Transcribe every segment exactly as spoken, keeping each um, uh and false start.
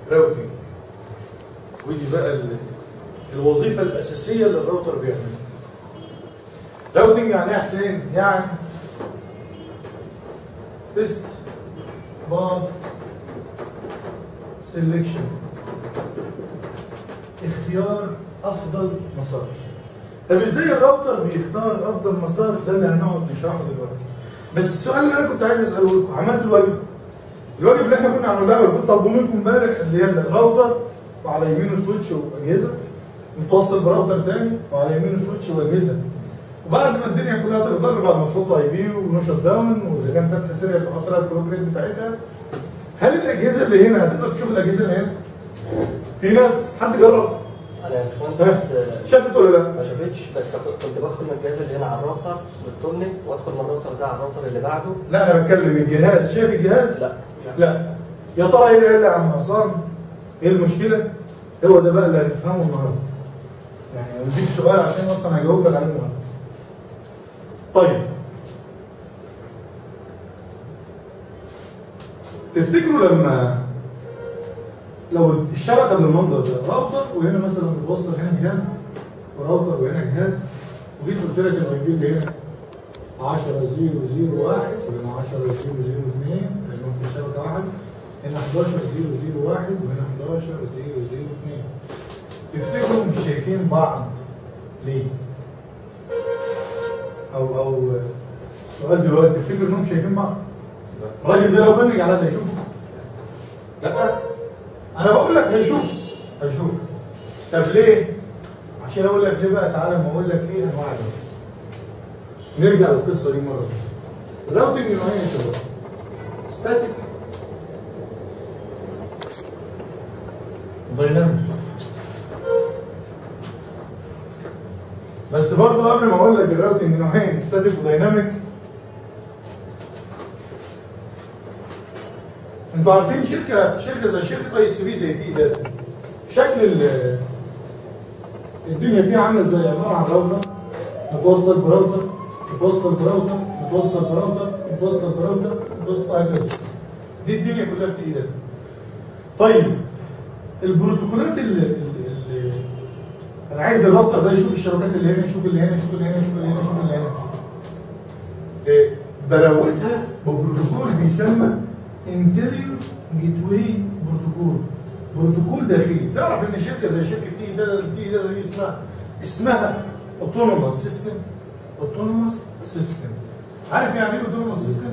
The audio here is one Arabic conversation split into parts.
راوتنج. ودي بقى الوظيفه الاساسيه اللي الراوتر بيعملها. راوتنج يعني ايه يا حسين؟ يعني بيست باث سيلكشن، اختيار افضل مسار. طب ازاي الراوتر بيختار افضل مسار؟ ده اللي هنقعد نشرحه دلوقتي. بس السؤال اللي انا كنت عايز اساله لكم، عملت الواجب. الواجب اللي احنا كنا عملناه كنت طالبه منكم امبارح اللي هي الراوتر وعلى يمينه سويتش واجهزه، متوصل براوتر تاني وعلى يمينه سويتش واجهزه. وبعد ما الدنيا كلها تخضر، بعد ما تحط اي بي ونشط داون، واذا كان فتحه سريع تحط لها الكلوك ريت بتاعتها. هل الاجهزه اللي هنا هتقدر تشوف الاجهزه اللي هنا؟ في ناس حد جرب؟ انا يا باشمهندس شافت ولا لا؟ ما شافتش، بس كنت بدخل من الجهاز اللي هنا على الراوتر بالتورنت، وادخل من الراوتر ده على الراوتر اللي بعده. لا انا بتكلم الجهاز، شايف الجهاز؟ لا لا. يا ترى ايه اللي يا عم عصام؟ ايه المشكله؟ هو ده بقى اللي هنفهمه النهارده. يعني اديك سؤال عشان اصلا هجاوب لك عليه النهارده. طيب تفتكروا لما لو الشبكه بالمنظر ده، راوتر وهنا مثلا بتوصل هنا جهاز، وراوتر وهنا جهاز، وجيت قلت لك الاي بي اللي هنا عشرة صفر صفر واحد وهنا عشرة صفر صفر اثنين لانهم في شبكه واحد، هنا حداشر صفر صفر واحد وهنا حداشر صفر صفر اثنين. تفتكروا مش شايفين بعض ليه؟ او او السؤال دلوقتي، تفتكروا انهم شايفين بعض؟ الراجل ده لو بنج على ده هيشوفه؟ لا. انا بقول لك هيشوف هيشوف. طب ليه؟ عشان اقول لك ليه بقى. تعالى ما اقول لك ايه انواع الراوتنج. نرجع للقصه دي مره ثانيه. الراوتنج نوعين يا شباب، ستاتيك ودايناميك. بس برضه قبل ما اقول لك الراوتنج نوعين ستاتيك ودايناميك، انتوا عارفين شركه شركه زي شركه اي اس بي زي تي داتا، شكل الدنيا فيها عامله ازاي؟ عباره عن راوتر متوصل براوتر متوصل براوتر متوصل براوتر متوصل براوتر متوصل هكذا. دي الدنيا كلها في تي داتا. طيب البروتوكولات اللي, اللي انا عايز الراوتر ده يشوف الشبكات اللي هنا، يشوف اللي هنا، يشوف اللي هنا، يشوف اللي هنا، يشوف اللي هنا. إيه براوتها ببروتوكول بيسمى انتيريور جيت واي بروتوكول، بروتوكول داخلي. تعرف ان شركه زي شركه تي داتا تي داتا دي اسمها اسمها اوتونوموس سيستم. اوتونوموس سيستم. عارف يعني ايه اوتونوموس سيستم؟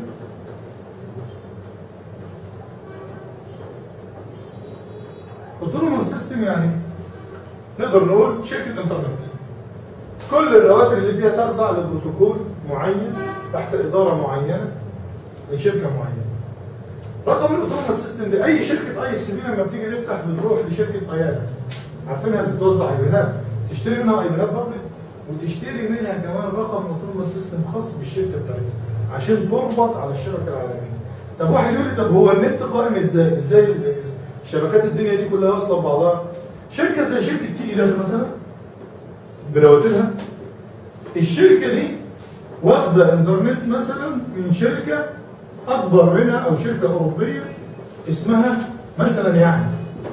اوتونوموس سيستم يعني نقدر نقول شركه انترنت. كل الرواتب اللي فيها تخضع لبروتوكول معين تحت اداره معينه لشركه معينه. رقم الاوتونوموس سيستم ده اي شركه اي اس بي لما بتيجي تفتح بتروح لشركه ايانا، عارفينها اللي بتوزع ايبيهات، تشتري منها ايبيهات بابليك وتشتري منها كمان رقم اوتونوموس سيستم خاص بالشركه بتاعتها عشان تربط على الشبكه العالميه. طب واحد يقول لي طب هو النت قائم ازاي؟ ازاي شبكات الدنيا دي كلها واصله ببعضها؟ شركه زي شركه تي داتا مثلا برواتبها، الشركه دي واخده انترنت مثلا من شركه اكبر منها او شركه اوروبيه اسمها مثلا يعني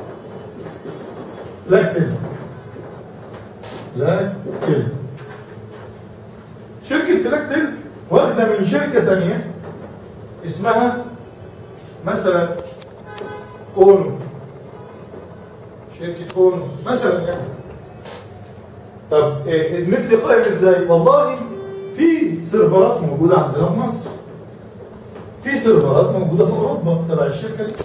فلاكتل. فلاكتل شركه فلاكتل واخده من شركه ثانيه اسمها مثلا اونو، شركه اونو مثلا يعني. طب إيه النت قائم ازاي؟ والله في سيرفرات موجوده عندنا في مصر، في سيرفرات موجوده في اوروبا تبع الشركه دي.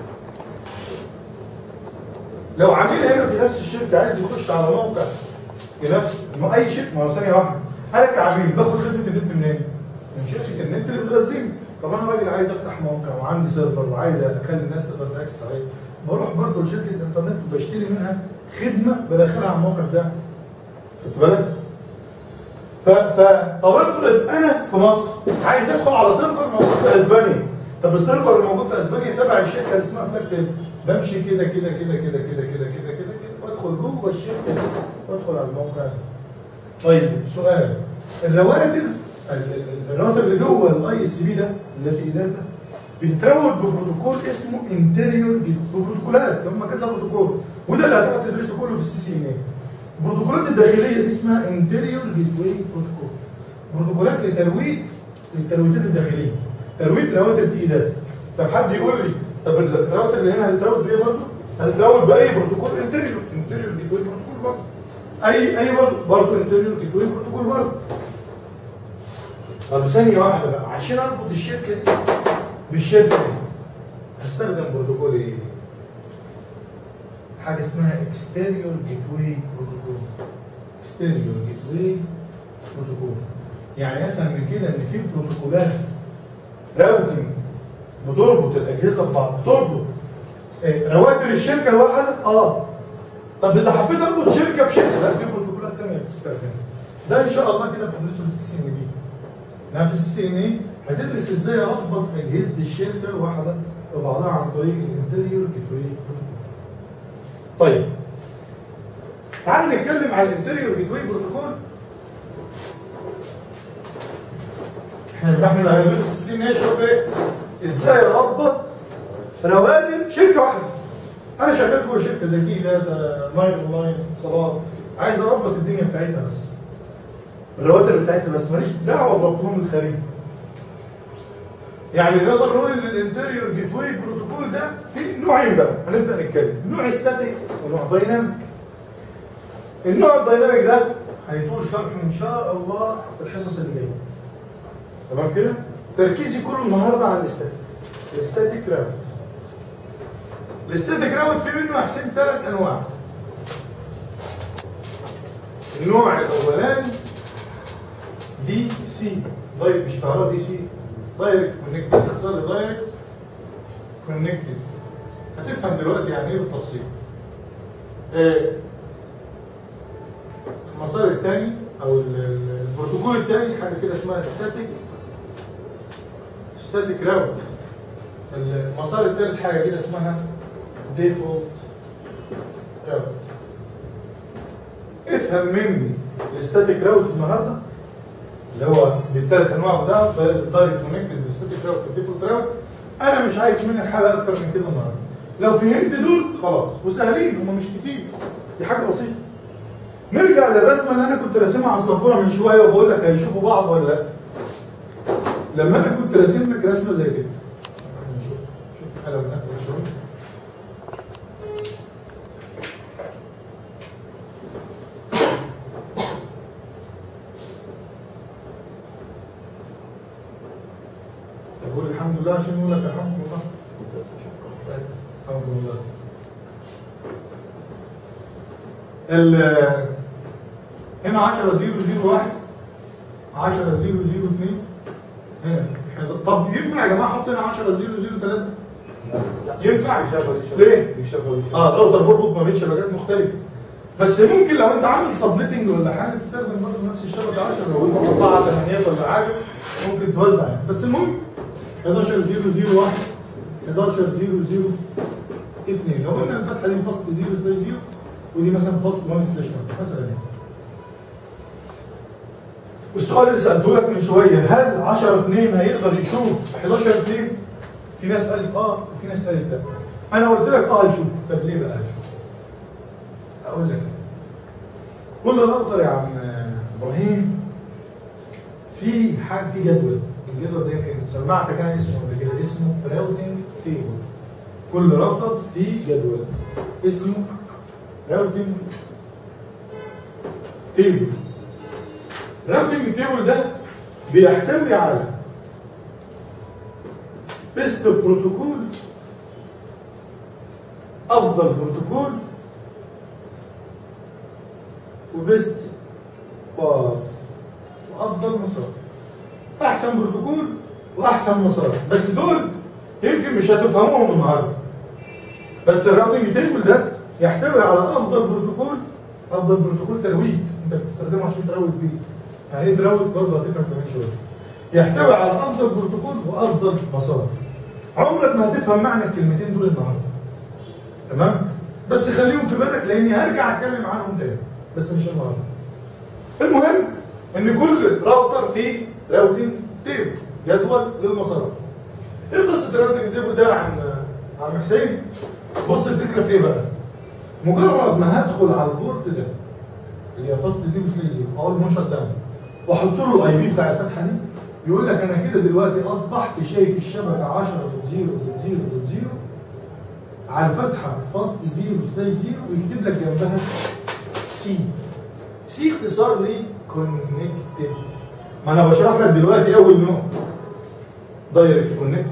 لو عميل هنا في نفس الشركه عايز يخش على موقع في نفس اي شركه، ما هو ثانيه واحده، انا كعميل باخد خدمه النت منين؟ من شركه النت اللي بتغذيني. طب انا راجل عايز افتح موقع وعندي سيرفر وعايز اخلي الناس تقدر تاكسس عليه، بروح برضه لشركه الانترنت وبشتري منها خدمه بدخلها على الموقع ده. خدت بالك؟ ف ف طب افرض انا في مصر عايز ادخل على سيرفر موجود في اسبانيا، طب السيرفر الموجود في اسبانيا تبع الشركه اللي اسمها فلاكتل، بمشي كده كده كده كده كده كده كده كده كده وادخل جوه الشركه وادخل على الموقع ده. طيب سؤال، الرواتب الرواتب اللي جوه الاي اس بي ده اللي في داتا بتتروج ببروتوكول اسمه انتيريور بروتوكولات، هم كذا بروتوكول، وده اللي هتقعد تدرسه كله في السي سي ان اي. البروتوكولات الداخليه دي اسمها انتيريور جيت واي بروتوكول، بروتوكولات لترويج للترويجات الداخليه، ترويج رواتر تي داتا. طب حد يقول لي طب الراوتر اللي هنا هتتروج بايه برضه؟ هتتروج باي بروتوكول انتيريور، انتيريور جيت واي بروتوكول برضه. اي اي برضه برضه انتيريور جيت واي بروتوكول برضه. طب ثانيه واحده بقى، عشان اربط الشركه دي بالشركه دي هستخدم بروتوكول ايه؟ حاجه اسمها اكستيريور جيت واي بروتوكول. اكستيريور جيت واي بروتوكول، يعني افهم من كده ان في بروتوكولات راوتنج بتربط الاجهزه ببعض، بتربط إيه؟ رواتر الشركه الواحده؟ اه. طب اذا حبيت اربط شركه بشركه، لا في بروتوكولات ثانيه بتستخدمها. ده ان شاء الله كده بتدرسه في السي سي ان بي. يعني في السي سي ان اي هتدرس ازاي اربط اجهزه الشركه الواحده ببعضها عن طريق الانتيريور جيت واي بروتوكول. طيب تعال نتكلم عن الانتيريور جيت واي بروتوكول. احنا احنا هندرس في السي سي ان اي شوف ايه؟ ازاي اربط رواتر شركه واحده. انا شغال جوه شركه زي دي داتا لاين اونلاين اتصالات، عايز اربط الدنيا بتاعتها بس، الرواتر بتاعتها بس، ماليش دعوه بربطهم الخارجي. يعني نقدر نقول ان الانتيريور جيت واي بروتوكول ده في نوعين بقى، هنبدا نتكلم، نوع ستاتيك ونوع دايناميك. النوع الدايناميك ده هيطول شرحه ان شاء الله في الحصص اللي جايه. تمام كده؟ تركيزي كله النهارده على الاستاتيك. الاستاتيك راوت. الاستاتيك راوت في منه يا حسين ثلاث انواع. النوع الاولاني دي سي، دايركت مش كهرباء، دي سي دايركت كونكتد، اتصال دايركت كونكتد. هتفهم دلوقتي يعني ايه بالتفصيل. آه المسار الثاني او البروتوكول الثاني حاجه كده اسمها ستاتيك ستاتيك راوت. المسار الثالث حاجه كده اسمها ديفولت راوت. افهم مني الستاتيك راوت النهارده اللي هو بالثلاث انواع ده، الدايركت كونكتد والستاتيك راوت والديفولت راوت. انا مش عايز منك حاجه اكتر من كده النهارده. لو فهمت دول خلاص، وسهلين هم مش كتير، دي حاجه بسيطه. نرجع للرسمه اللي انا كنت راسمها على السبوره من شويه وبقول لك هيشوفوا بعض ولا لا. لما انا كنت راسم لك رسمه زي كده، شوف شوف حاجه بنات شويه. تقول الحمد لله عشان يقول لك الحمد لله. الحمد لله. ال هنا عشرة صفر صفر واحد، عشرة صفر صفر اثنين، هنا. طب ينفع يا جماعه احط هنا عشرة صفر صفر ثلاثة؟ ينفع؟ ليه؟ اه الراوتر بربط ما بين شبكات مختلفه. بس ممكن لو انت عامل سبليتنج ولا حاجه تستخدم برضه نفس الشبكه عشرة، لو انت مقطعها ثمانيات ولا حاجه ممكن توزع يعني. بس المهم حداشر صفر صفر واحد، حداشر صفر صفر اثنين. لو قلنا الفتحه دي فصل صفر سلاش صفر ودي مثلا فصل واحد سلاش واحد مثلا يعني. والسؤال اللي سالته لك من شويه، هل عشرة اثنين هيقدر يشوف حداشر اثنين؟ في ناس قالت اه وفي ناس قالت لا. انا قلت لك اه هيشوف. طب ليه بقى هيشوف؟ اقول لك كل راوتر يا عم ابراهيم في حاجه، في جدول. الجدول ده يمكن سمعتك انا اسمه قبل كده، اسمه راوتنج تيبل. كل راوتر فيه جدول اسمه راوتنج تيبل. الراوتنج تيبل ده بيحتوي على بيست بروتوكول، افضل بروتوكول، وبيست بار، وافضل مسار. احسن بروتوكول واحسن مسار، بس دول يمكن مش هتفهموهم النهارده. بس الراوتنج تيبل ده يحتوي على افضل بروتوكول، افضل بروتوكول ترويج انت بتستخدمه عشان تروج بيه. يعني ايه تروج برضه هتفهم كمان شويه. يحتوي على افضل بروتوكول وافضل مسار. عمرك ما هتفهم معنى الكلمتين دول النهارده. تمام؟ بس خليهم في بالك لاني هرجع اتكلم عنهم تاني، بس مش النهارده. المهم ان كل راوتر فيه راوتنج تيبل، جدول للمسارات. ايه قصه الراوتنج تيبل ده يا عم عم حسين؟ بص الفكره في ايه بقى؟ مجرد ما هدخل على البورت ده اللي هي فاست زيرو سلاش زيرو اول ما شت داون واحط له الاي بي بتاع الفتحه دي، يقول لك انا كده دلوقتي اصبحت شايف الشبكه عشرة دوت زيرو دوت زيرو دوت زيرو على الفتحه فاست زيرو سلاش زيرو، ويكتب لك جنبها سي. سي اختصار لي كونكتد. ما انا بشرح لك دلوقتي اول نوع دايركت كونكت،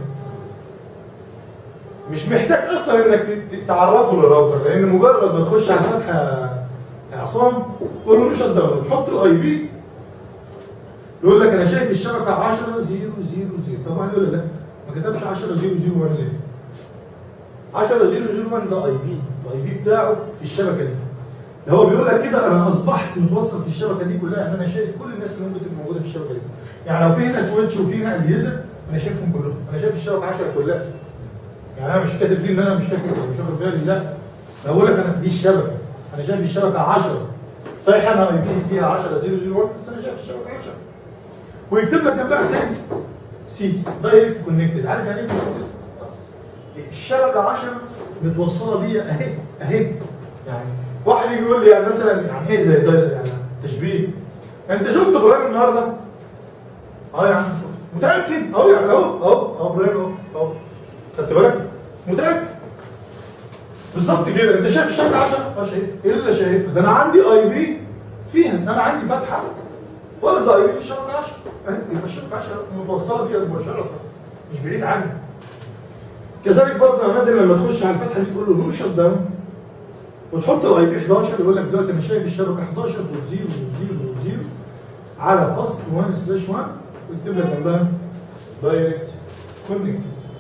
مش محتاج اصلا انك تعرفه للراوتر، لان مجرد ما تخش على الفتحه يا عصام تقول له شت داون تحط الاي بي يقول لك انا شايف الشبكه عشرة زيرو زيرو زيرو. طب واحد يقول لك لا ما كتبش عشرة زيرو زيرو واحد ليه؟ عشرة زيرو زيرو واحد ده اي بي، الاي بي بتاعه في الشبكه دي. ده هو بيقول لك كده انا اصبحت متوصل في الشبكه دي كلها، ان انا شايف كل الناس اللي ممكن تبقى موجوده في الشبكه دي. يعني لو في هنا سويتش وفي هنا اجهزه انا شايفهم كلهم، انا شايف الشبكه عشرة كلها. يعني انا مش كاتب دي ان انا مش فاكر مش واخد بالي، لا انا بقول لك انا في دي الشبكه، انا شايف الشبكه عشرة. صحيح انا اي بي فيها عشرة زيرو زيرو واحد بس انا شايف الشبكه عشرة. ويكتب لك جنبها سي سي دايركت كونكتد. عارف يعني ايه كونكتد؟ الشبكه عشرة متوصله بيا اهي اهي. يعني واحد يجي يقول لي يعني مثلا يعني ايه زي ده يعني تشبيه؟ انت شفت ابراهيم النهارده؟ اه يا عم شفت. متاكد؟ اهو يعني اهو اهو اهو ابراهيم اهو اهو. خدت بالك؟ متاكد؟ بالظبط كده. انت شايف الشبكه عشرة؟ اه شايف. ايه اللي شايفها؟ ده انا عندي اي بي فيها، انا عندي فتحه واخد اي بي في الشبكه عشرة. يبقى الشبكه عشرة متوصله بيها مباشره مش بعيد عني. كذلك برضه يا مازن لما تخش على الفتحه دي تقول له نو شت داون وتحط الاي بي احداشر، يقول لك دلوقتي انا شايف الشبكه احداشر دوت زيرو دوت زيرو دوت زيرو على فاست واحد سلاش واحد، ويكتب لك جنبها دايركت كونكت.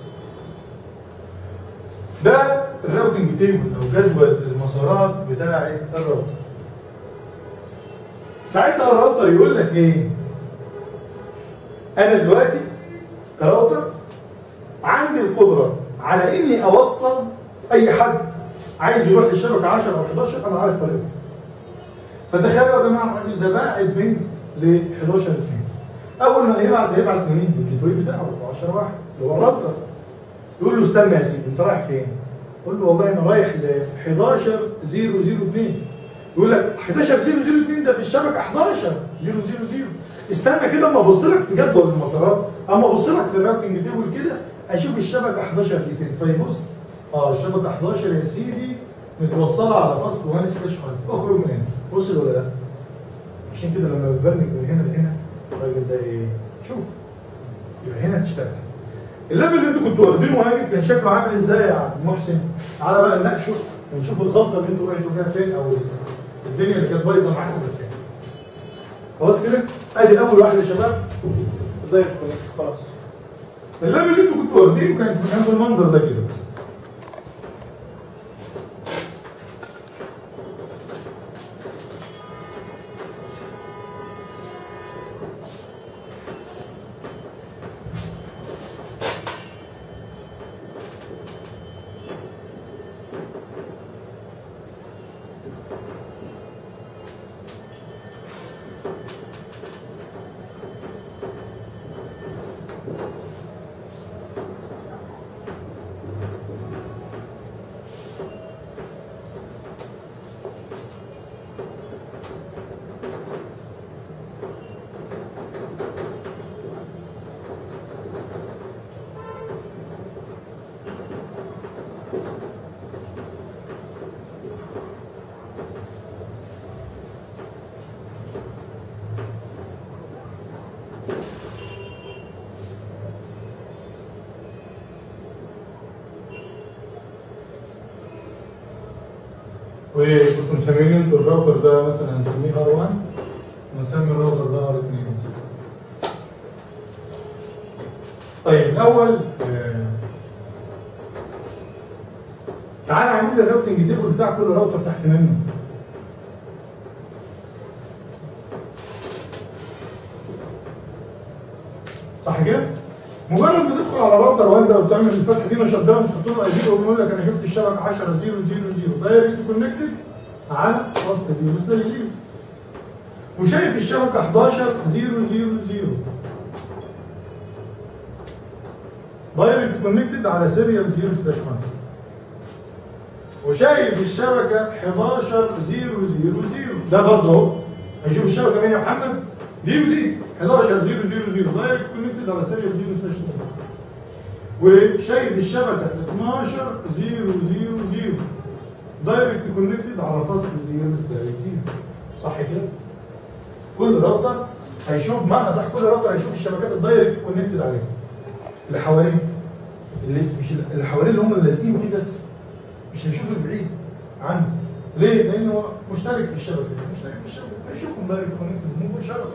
ده الراوتنج تيبل او جدول المسارات بتاعه الراوتر. ساعتها الراوتر يقول لك ايه؟ انا دلوقتي كراوتر عندي القدره على اني اوصل اي حد عايز يروح للشبكه عشرة او احداشر، انا عارف طريقته. فتخيلوا يا جماعه الراجل ده باعت من ل احداشر اتنين. اول ما هيبعت هيبعت لمين؟ للجيت واي بتاعه عشرة واحد اللي هو الراوتر. يقول له استنى يا سيدي انت رايح فين؟ قول له والله انا رايح ل احداشر زيرو زيرو اتنين. يقول لك احداشر زيرو زيرو اتنين ده في الشبكه احداشر زيرو زيرو زيرو. استنى كده اما ابص لك في جدول المسارات، اما ابص لك في الراوتنج تيبل كده اشوف الشبكه احداشر دي فين. فيبص اه الشبكه احداشر يا سيدي متوصله على فصل واحد سلاش واحد. اخرج من هنا. وصل ولا لا؟ عشان كده لما بتبرمج من هنا لهنا الراجل ده ايه؟ شوف يبقى هنا تشتغل. الليفل اللي انتوا كنتوا واخدينه هاجي كان شكله عامل ازاي يا عبد المحسن؟ تعالى بقى نناقشه ونشوف الغلطه اللي انتوا وقعتوا فيها فين، او الدنيا اللي كانت بايظه معاكم كانت فين. خلاص كده؟ ادي اول واحد يا شباب الدايركت كونكت. خلاص. الليفل اللي انتوا كنتوا واخدينه كان كان بالمنظر ده كده. وكنتوا مسميين انتوا الراوتر ده مثلا هنسميه ار واحد ونسمي الراوتر ده ار اتنين مثلا. طيب الاول آه تعالى اعمل لي الراوتنج تيبل بتاع كل راوتر تحت منه. صح كده؟ مجرد ما تدخل على راوتر وانت وتعمل الفتحه دي نشط داون تحط له اي بي ويقول لك انا شفت الشبكه عشرة زيرو زيرو زيرو دايركت كونكتد على وسط زيرو سلاش زيرو. وشايف الشبكه احداشر زيرو زيرو زيرو دايركت كونكتد على سيريال صفر سلاش واحد. وشايف الشبكه حداشر صفر صفر صفر ده برضه اهو. هنشوف الشبكه مين يا محمد؟ دي ودي حداشر صفر صفر صفر دايركت كونكتد على سيريال صفر سلاش واحد. وشايف الشبكه اتناشر صفر صفر صفر دايركت كونكتد على فصل صفر سلاش صفر. صح كده؟ كل راوتر هيشوف معنى صح، كل راوتر هيشوف الشبكات الدايركت كونكتد عليها اللي حواليه، اللي مش اللي حواليه اللي هم اللازقين فيه بس، مش هيشوف البعيد عنه. ليه؟ لانه هو مشترك في الشبكه، مشترك في الشبكه فيشوفهم دايركت كونكتد مباشره.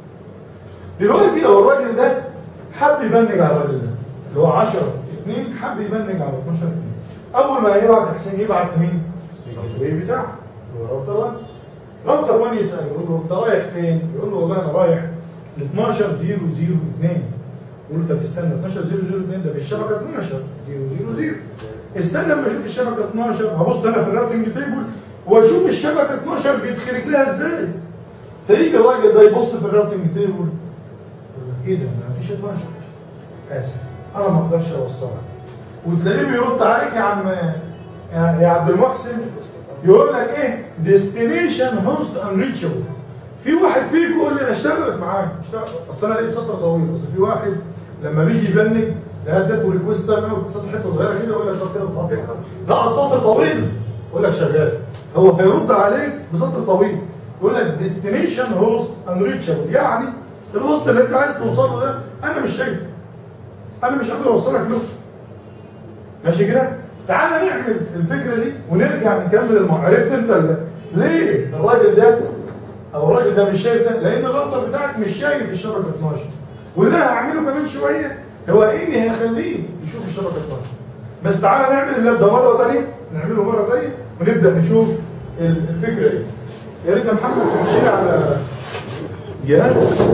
دلوقتي لو الراجل ده حب يبنج على الراجل ده اللي هو عشرة اتنين، حب يبنج على اتناشر اتنين، اول ما يبعت حسين يبعت لمين؟ الجوي بتاعه اللي هو راوتر واحد. راوتر واحد يسال يقول له انت رايح فين؟ يقول له والله انا رايح ل اتناشر صفر صفر اتنين. يقول له طب استنى اتناشر صفر صفر اتنين ده في الشبكه اتناشر صفر صفر صفر. استنى لما اشوف الشبكه اتناشر هبص انا في الراوتنج تيبل واشوف الشبكه اتناشر بيتخرج لها ازاي. فيجي الراجل ده يبص في الراوتنج تيبل يقول ايه ده؟ ما فيش اتناشر. اسف انا ما اقدرش اوصلها. وتلاقيه بيرد عليك يا عم يا عبد المحسن يقول لك ايه؟ ديستنيشن هوست انريتشبل. في واحد فيكم يقول لي انا اشتغلت معاه، اشتغل اصل انا لقيت سطر طويل، بس في واحد لما بيجي يبنج لا اديته ريكوست انا سطر حته صغيره كده يقول لك طب كده بتطبق. لا السطر طويل يقول لك شغال. هو هيرد عليك بسطر طويل يقول لك ديستنيشن هوست انريتشبل، يعني الهوست اللي انت عايز توصل له ده انا مش شايفه. انا مش قادر اوصلك له. ماشي كده؟ تعالى نعمل الفكره دي ونرجع نكمل الموضوع. عرفت انت ليه الراجل ده او الراجل ده مش شايف ده؟ لان الراوتر بتاعك مش شايف الشبكه اتناشر. واللي انا هعمله كمان شويه هو اني هخليه يشوف الشبكه اتناشر. بس تعالى نعمل اللاب ده مره ثانيه، نعمله مره ثانيه ونبدا نشوف الفكره دي. يا ريت يا محمد تخش لي على جهاز.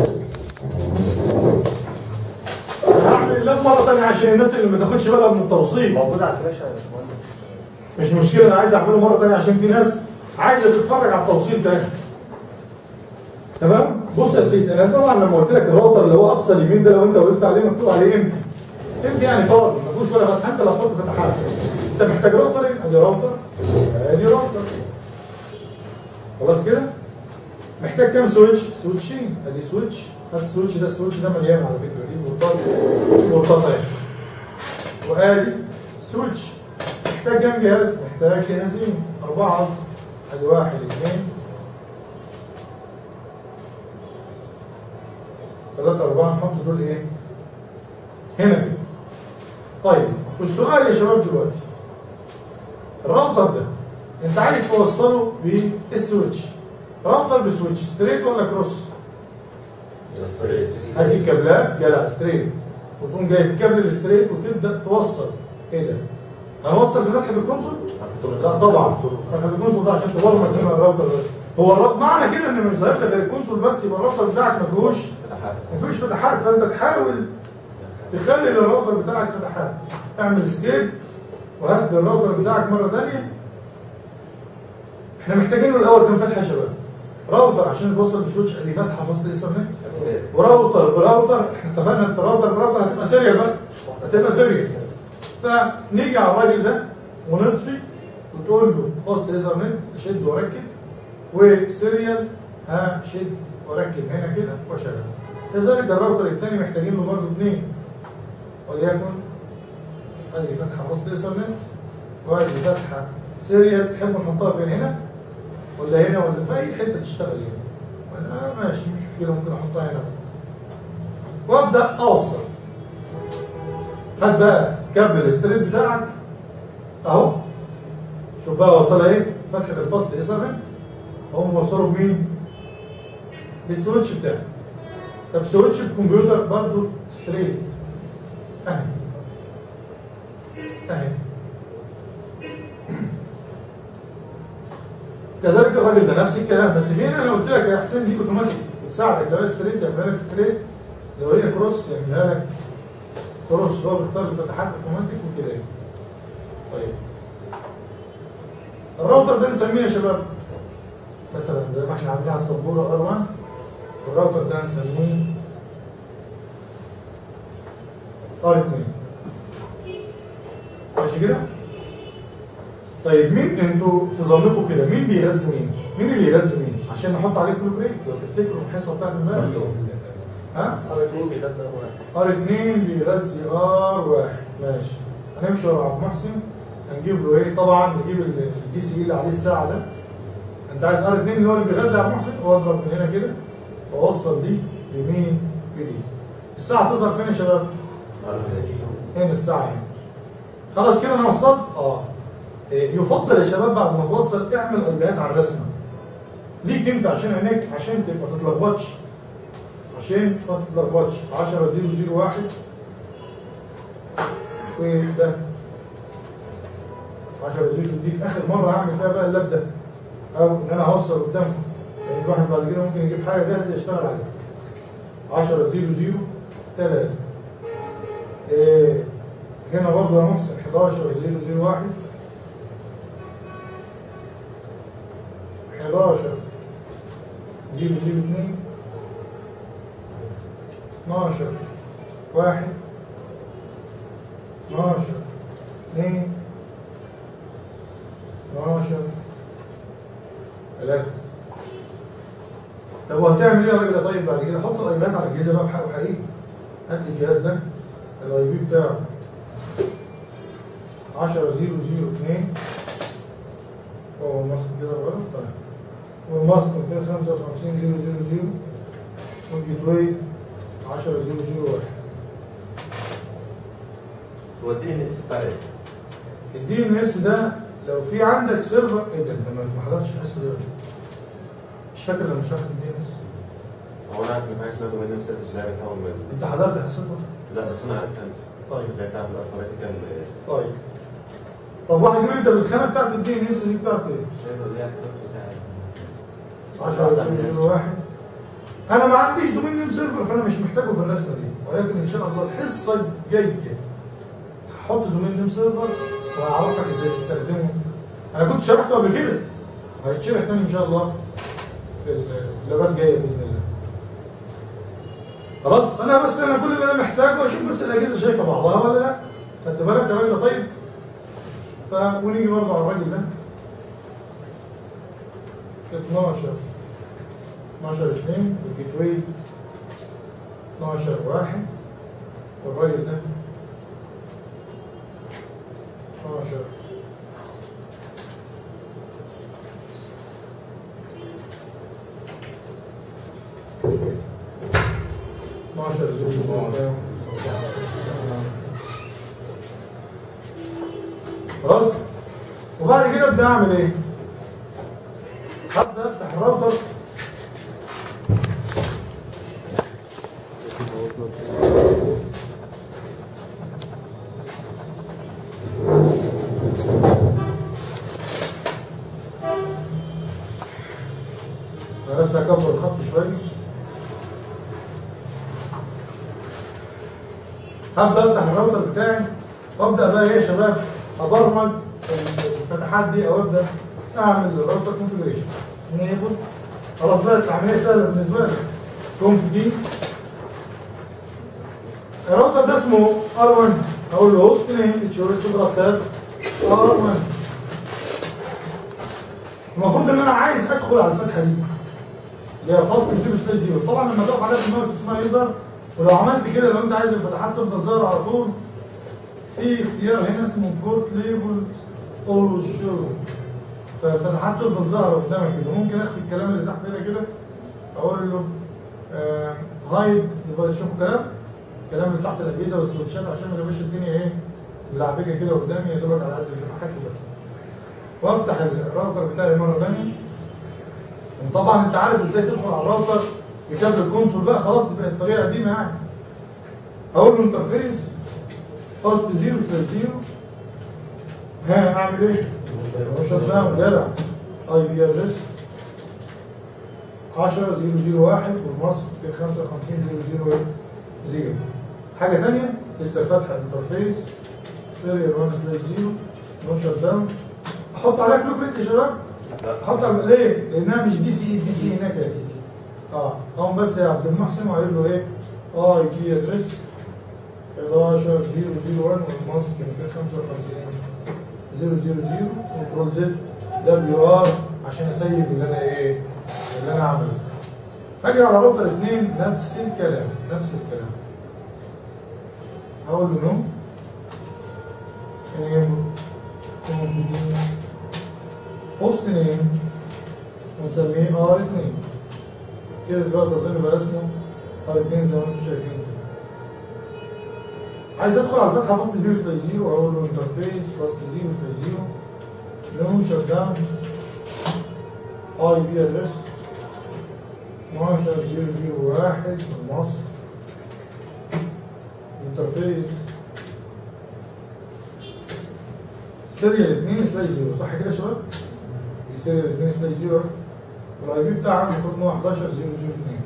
هعمل اللاب مره ثانيه عشان الناس اللي ما تاخدش بالها من التوصيل. موجود على الفلاشه يا باشمهندس. مش مشكله، انا عايز اعمله مره ثانيه عشان في ناس عايزه تتفرج على التوصيل تاني. تمام؟ بص يا سيدي، انا طبعا لما قلت لك الراوتر اللي هو اقصى اليمين ده لو انت وقفت عليه مكتوب عليه امتي. امتي يعني فاضي، ما فيهوش ولا فتحه، انت اللي هتحط فتحات. انت محتاج راوتر، ادي راوتر، ادي راوتر. خلاص كده؟ محتاج كام سويتش؟ سويتشين، ادي سويتش، هات السويتش ده، السويتش ده مليان على فكره، دي بورتات بورتات اهي. وادي سويتش. محتاج كام جهاز؟ محتاج جهازين، اربعه قصدي. ادي واحد اثنين ثلاثة أربعة، نحط دول إيه؟ هنا كده. طيب والسؤال يا شباب دلوقتي الراوتر ده أنت عايز توصله بالسويتش. راوتر بسويتش ستريت ولا كروس؟ ستريت. هتجيب كابلات جدع ستريت وتقوم جايب الكابل الستريت وتبدأ توصل. إيه ده؟ هنوصل في فتحة الكونسول؟ لا طبعا فتحة الكونسول ده عشان تبرمج هنا الراوتر ده. هو الراوتر معنى كده إن مش ظاهر لك غير الكونسول بس، يبقى الراوتر بتاعك ما فيهوش ما فيش فتحات، فانت تحاول تخلي الراوتر بتاعك فتحات. اعمل سكيب وهات الراوتر بتاعك مره ثانيه. احنا محتاجينه الاول كام فتحه يا شباب؟ راوتر عشان توصل بسويتش ادي فتحه فاصل ايثرنت، وراوتر براوتر. احنا اتفقنا ان الراوتر براوتر هتبقى سيريال بقى، هتبقى سيريال. فنيجي على الراجل ده ونطفي وتقول له فاصل ايثرنت اشد واركب، وسيريال ها شد واركب هنا كده واشغل. كذلك الراوتر الثاني محتاجين له برضه اثنين، وليكن ادي فتحه فاصل ايثرنت وادي فتحه سيريال. تحب نحطها فين؟ هنا ولا هنا ولا في اي حته تشتغل هنا؟ انا ماشي مش مشكله، ممكن احطها هنا وابدا اوصل. هات بقى كابل الستريت بتاعك اهو، شوف بقى وصلها ايه؟ فتحه الفاصل ايثرنت اهو موصله بمين؟ بالسويتش بتاعك. طب سويتش الكمبيوتر برضه ستريت اهي اهي. كذلك الراجل ده نفس الكلام، بس في هنا انا قلت لك يا حسين دي اوتوماتيك بتساعدك، لو هي ستريت يعملها لك ستريت، لو هي كروس يعملها لك كروس. هو بيختار الفتحات اوتوماتيك وكده. طيب الراوتر ده نسميه يا شباب مثلا زي ما احنا عاملين على السبوره ار واحد، والراوتر ده نسميه ار اتنين. ماشي كده؟ طيب مين انتوا في ظنكم كده مين بيغذي مين؟ مين اللي بيغذي مين؟ عشان نحط عليه كلوك ريت لو تفتكروا الحصه بتاعت امبارح. ها؟ ار اتنين بيغذي ار واحد. ار اتنين بيغذي ار واحد، ماشي. هنمشي ورا عبد المحسن هنجيب له ايه؟ طبعا نجيب الدي سي اللي عليه الساعه ده. انت عايز ار اتنين اللي هو اللي بيغذي عبد المحسن، واضرب من هنا كده واوصل دي بمين؟ بدي. الساعه تظهر فين يا شباب؟ هنا الساعه هنا. خلاص كده انا وصلت؟ اه. يفضل يا شباب بعد ما توصل اعمل ايبيات على الرسمه. ليك انت عشان عينيك عشان ما تتلخبطش. عشان ما تتلخبطش عشرة صفر صفر واحد وده عشرة صفر دي في اخر مره هعمل فيها بقى اللاب ده او ان انا هوصل قدامكم لان الواحد بعد كده ممكن يجيب حاجه جاهزه يشتغل عليها. عشرة صفر صفر ثلاثة إيه هنا برضه يا محسن حداشر صفر صفر واحد حداشر صفر صفر اثنين اتناشر واحد اتناشر اثنين اتناشر ثلاثة. طب وهتعمل ايه يا راجل؟ طيب بعد كده حط الايباد على الجهاز بقى بحقه حقيقي. هات لي الجهاز ده الاي بي بتاعه عشرة صفر صفر اثنين هو الماسك كده غلط طيب والماسك مئتين وخمسة وخمسين صفر صفر صفر والجيت واي عشرة صفر صفر واحد. هو الدي ان اس بتاع ايه؟ الدي ان اس ده لو في عندك سيرفر ايه ده؟ انت ما حضرتش الحصه دي ولا ايه؟ مش فاكر لما شرحت الدي ان اس؟ هو انا عارف ان في حاجه اسمها دومين ستاتس اللي هي بتحول من انت حضرت حصتها؟ لا بس انا عارفها. طيب اللي هي بتاعت الالفابيتيكال. طيب طب واحد يقول انت بالخانه بتاعت الدي ان اس دي بتاعت ايه؟ عشرة صفر واحد. انا ما عنديش دومين نيم سيرفر فانا مش محتاجه في الرسمه دي، ولكن ان شاء الله الحصه الجايه هحط دومين نيم سيرفر وهعرفك ازاي تستخدمه. انا كنت شرحته قبل كده وهيتشرح تاني ان شاء الله في اللابات الجايه باذن الله. خلاص انا بس انا كل اللي انا محتاجه اشوف بس الاجهزه شايفه بعضها ولا لا. خدت بالك يا راجل؟ طيب ف ونيجي برضه على الراجل ده اتناشر اتناشر اثنين والجيت واي اتناشر واحد والراجل ده اتناشر اتناشر زيرو خلاص. وبعد كده ابدا اعمل ايه؟ هبدا افتح الراوتر انا بس هكبر الخط شويه. هبدا افتح الراوتر بتاعي وابدا بقى ايه يا شباب ابرمج الفتحات دي او ابدا اعمل الراوتر كونفيجريشن. انيبل خلاص بقت العمليه سهله بالنسبه لي. كونف دي الراوتر ده اسمه ار واحد اقول له هوست نيم اتش ار اس تاب ار واحد. المفروض ان انا عايز ادخل على الفتحه دي اللي هي فاصل زيرو سلاش زيرو. طبعا لما تقف عليها بالماوس اسمها يظهر، ولو عملت كده لو انت عايز الفتحات تفضل ظاهره على طول في اختيار هنا اسمه بورت ليبل اولويز شو، فالفتحات تفضل ظاهره قدامك كده. ممكن اخفي الكلام اللي تحت هنا كده اقول له آه هايد. شوفوا كلام الكلام اللي تحت الاجهزه والسويتشات عشان ما تبقاش الدنيا ايه ملعبكه كده قدامي يا دوبك على قد الفتحات بس. وافتح الراوتر بتاعي مره ثانيه. وطبعا انت عارف ازاي تدخل على الراوتر بكابل الكونسول بقى خلاص دي بقت طريقه قديمه يعني. اقول له انترفيس فاست زيرو سلاش زيرو. ها اعمل ايه؟ مش هساوي جدع اي بي ادرس عشرة صفر صفر واحد والمصر مئتين وخمسة وخمسين صفر صفر صفر. حاجه ثانيه لسه فاتحه الانترفيس سيريال واحد سلاش زيرو نو شت داون. احط عليها كلوك ريت يا شباب. احط على ليه؟ لانها مش دي سي دي سي هناك يا سيدي. اه اقوم بس يا عبد المحسن وقايل له ايه؟ اي بي ادرس حداشر صفر صفر واحد والماسك مئتين وخمسة وخمسين صفر صفر صفر كنترول زد دبليو ار عشان اسيب اللي انا ايه اللي انا عامله. هاجي على راوتر اتنين نفس الكلام نفس الكلام هقول له نو بوست نيم ونسميه ار اتنين كده دلوقتي اظن بقى اسمه ار اتنين زي ما انتم شايفين كده. عايز ادخل على الفتحه فاست صفر سلاش صفر واقول له انترفيس فاست صفر سلاش صفر نو شت داون اي بي ادرس اتناشر صفر صفر واحد مصر انترفيس سيريال اتنين سلاش صفر صح كده يا شباب؟ دي سيريال اتنين سلاش صفر والاي بي بتاعها المفروض ان هو حداشر صفر صفر اتنين.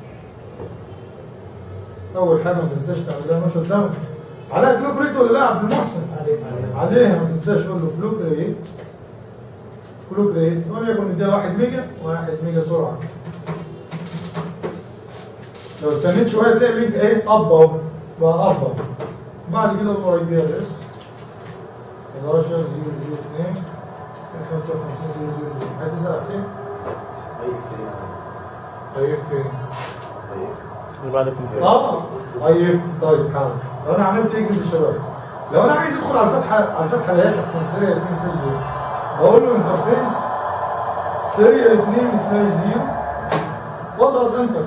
اول حاجه ما تنساش تعمل لها نشر داون عليها بلوك ريت ولا لا يا عبد المحسن؟ عليها ما تنساش تقول له بلوك ريت بلوك ريت وليكن اديها واحد ميجا واحد ميجا سرعه. لو استنيت شويه تلاقي اللينك ايه اب اهو بقى اب اهو. بعد كده اقول له اي بي ادرس حداشر صفر صفر اتنين خمسة وخمسين صفر صفر. عايز تسال حسين؟ طيب فين؟ طيب فين؟ اللي بعد الكمبيوتر. اه اي اف طيب حاضر. لو انا عملت اكزت للشباب لو انا عايز ادخل على الفتحه على الفتحه اللي هي احسن سيريال اتنين سلاش صفر بقول له انترفيس سيريال اتنين سلاش صفر واضغط انتر.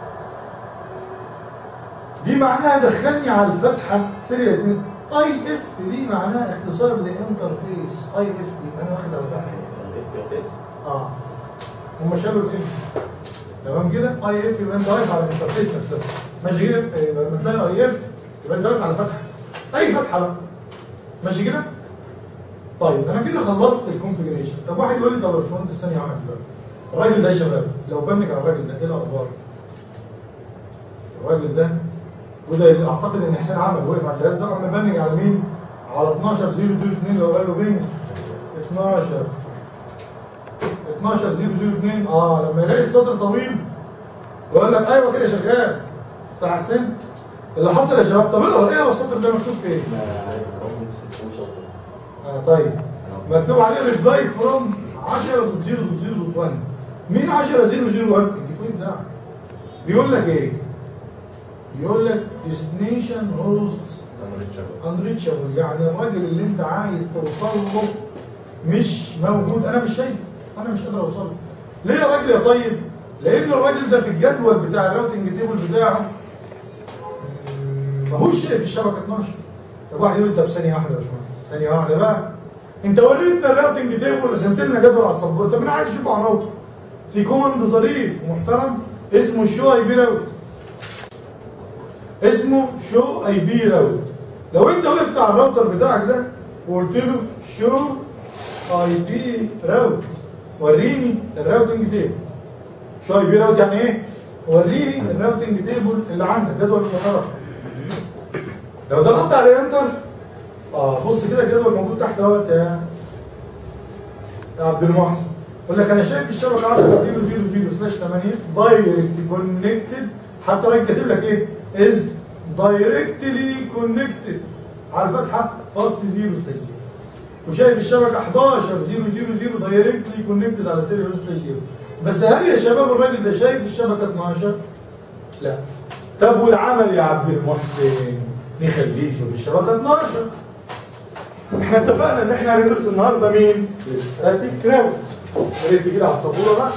دي معناها دخلني على الفتحه سيريال اتنين. اي اف دي معناها اختصار لانترفيس اي اف يبقى انا واخد على الفتحه الانترفيس اه هم شالوا الام تمام كده. اي اف يبقى انت واقف على الانترفيس نفسها ماشي كده. لما تلاقي اي اف يبقى انت واقف على فتحه اي فتحه بقى ماشي كده. طيب انا كده خلصت الكونفجريشن. طب واحد يقول لي طب يا باشمهندس ثانيه واحده دلوقتي الراجل ده يا شباب لو بنك على الراجل ده ايه الاخبار؟ الراجل ده وده اعتقد ان حسين عمل وقف على الجهاز ده احنا بنك على مين؟ على اتناشر صفر صفر اتنين لو قال له بينج اتناشر اتناشر صفر صفر اتنين اه لما يلاقي السطر طويل ويقول لك ايوه كده شغال صح يا حسين؟ اللي حصل يا شباب طب اقرا ايه السطر ده مكتوب فين؟ مش اصلا اه طيب مكتوب عليه ريبلاي فروم عشرة صفر صفر واحد. مين عشرة صفر صفر واحد؟ الجيت بتاعك بيقول لك ايه؟ بيقول لك ديستنيشن هوست انريتشابل يعني الراجل اللي انت عايز توصل له مش موجود. انا مش شايفه انا مش قادر اوصل له. ليه يا راجل يا طيب؟ لان الراجل ده في الجدول بتاع الراوتنج تيبل بتاعه ماهوش شايف الشبكه اتناشر. طب واحد يقول لي طب ثانيه واحده يا باشمهندس ثانيه واحده بقى انت وريتنا الراوتنج تيبل رسمت لنا جدول على السبورت. طب انا عايز اشوفه على الراوتر في كوماند ظريف ومحترم اسمه شو اي بي راوت اسمه شو اي بي راوت. لو انت وقفت على الراوتر بتاعك ده وقلت له شو اي بي راوت وريني الراوتنج تيبل. شو اي بي راوت يعني ايه؟ وريني الراوتنج تيبل اللي عندك جدول المسار. لو ضغطت عليه انتر اه بص كده الجدول موجود تحت اهوت يا عبد المحسن. يقول لك انا شايف الشبكه عشرة صفر صفر صفر سلاش ثمانية دايركت كونكتد حتى راجل كاتب لك ايه؟ از دايركتلي كونكتد على الفتحه فاست صفر سلاش صفر. وشايف الشبكه حداشر صفر صفر صفر دايركتلي كونكتد على سيريال سلاش صفر. بس هل يا شباب الراجل ده شايف الشبكه اتناشر؟ لا. طب والعمل يا عبد المحسن نخليه يشوف الشبكه اتناشر. احنا اتفقنا ان احنا هندرس النهارده مين؟ ستاتيك راوت. يا ريت تجي على السبوره بقى.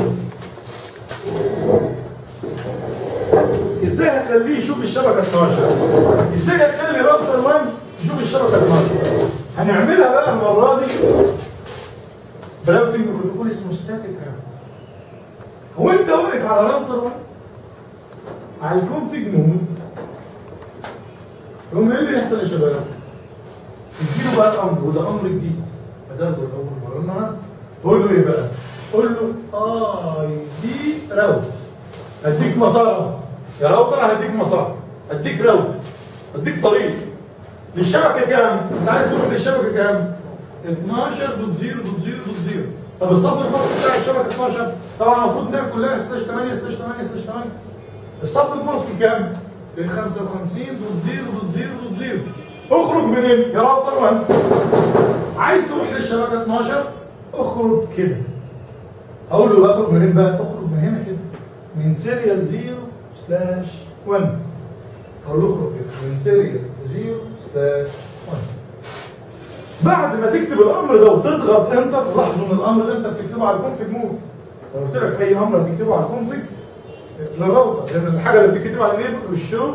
ازاي هتخليه يشوف الشبكه اتناشر؟ ازاي هتخلي راوتر واحد يشوف الشبكه اتناشر؟ هنعملها بقى المره دي براوتنج بروتوكول اسمه ستاتيك راوت. هو انت واقف على راوتر واحد هيكون في جنود يقوم ايه اللي يحصل يا شباب؟ تديله بقى الامر وده امر جديد هتاخده الاول مره النهارده تقول له ايه بقى؟ قول له اي دي راوت. هديك مسار يا راوتر هديك مسار هديك راوت هديك طريق للشبكه كام؟ انت عايز تروح للشبكه كام؟ اتناشر دوت صفر دوت صفر دوت صفر. طب السطر الخاص بتاع الشبكه اتناشر طبعا المفروض انها كلها سلاش ثمانية سلاش ثمانية سلاش ثمانية. السطر المصري كام؟ بين خمسة وخمسين دوت زيرو دوت زيرو دوت زيرو. اخرج منين؟ يا راوتر واحد. عايز تروح للشبكه اتناشر اخرج كده. اقول له اخرج منين بقى؟ اخرج من هنا كده. من سيريال زيرو سلاش واحد. اقول له اخرج كده من سيريال زيرو سلاش واحد. بعد ما تكتب الامر ده وتضغط انتر، لاحظوا ان الامر ده انت بتكتبه على الكونفج مود. لو قلت لك اي امر هتكتبه على الكونفج للراوتر، لان الحاجه اللي بتكتب على النيبل والشو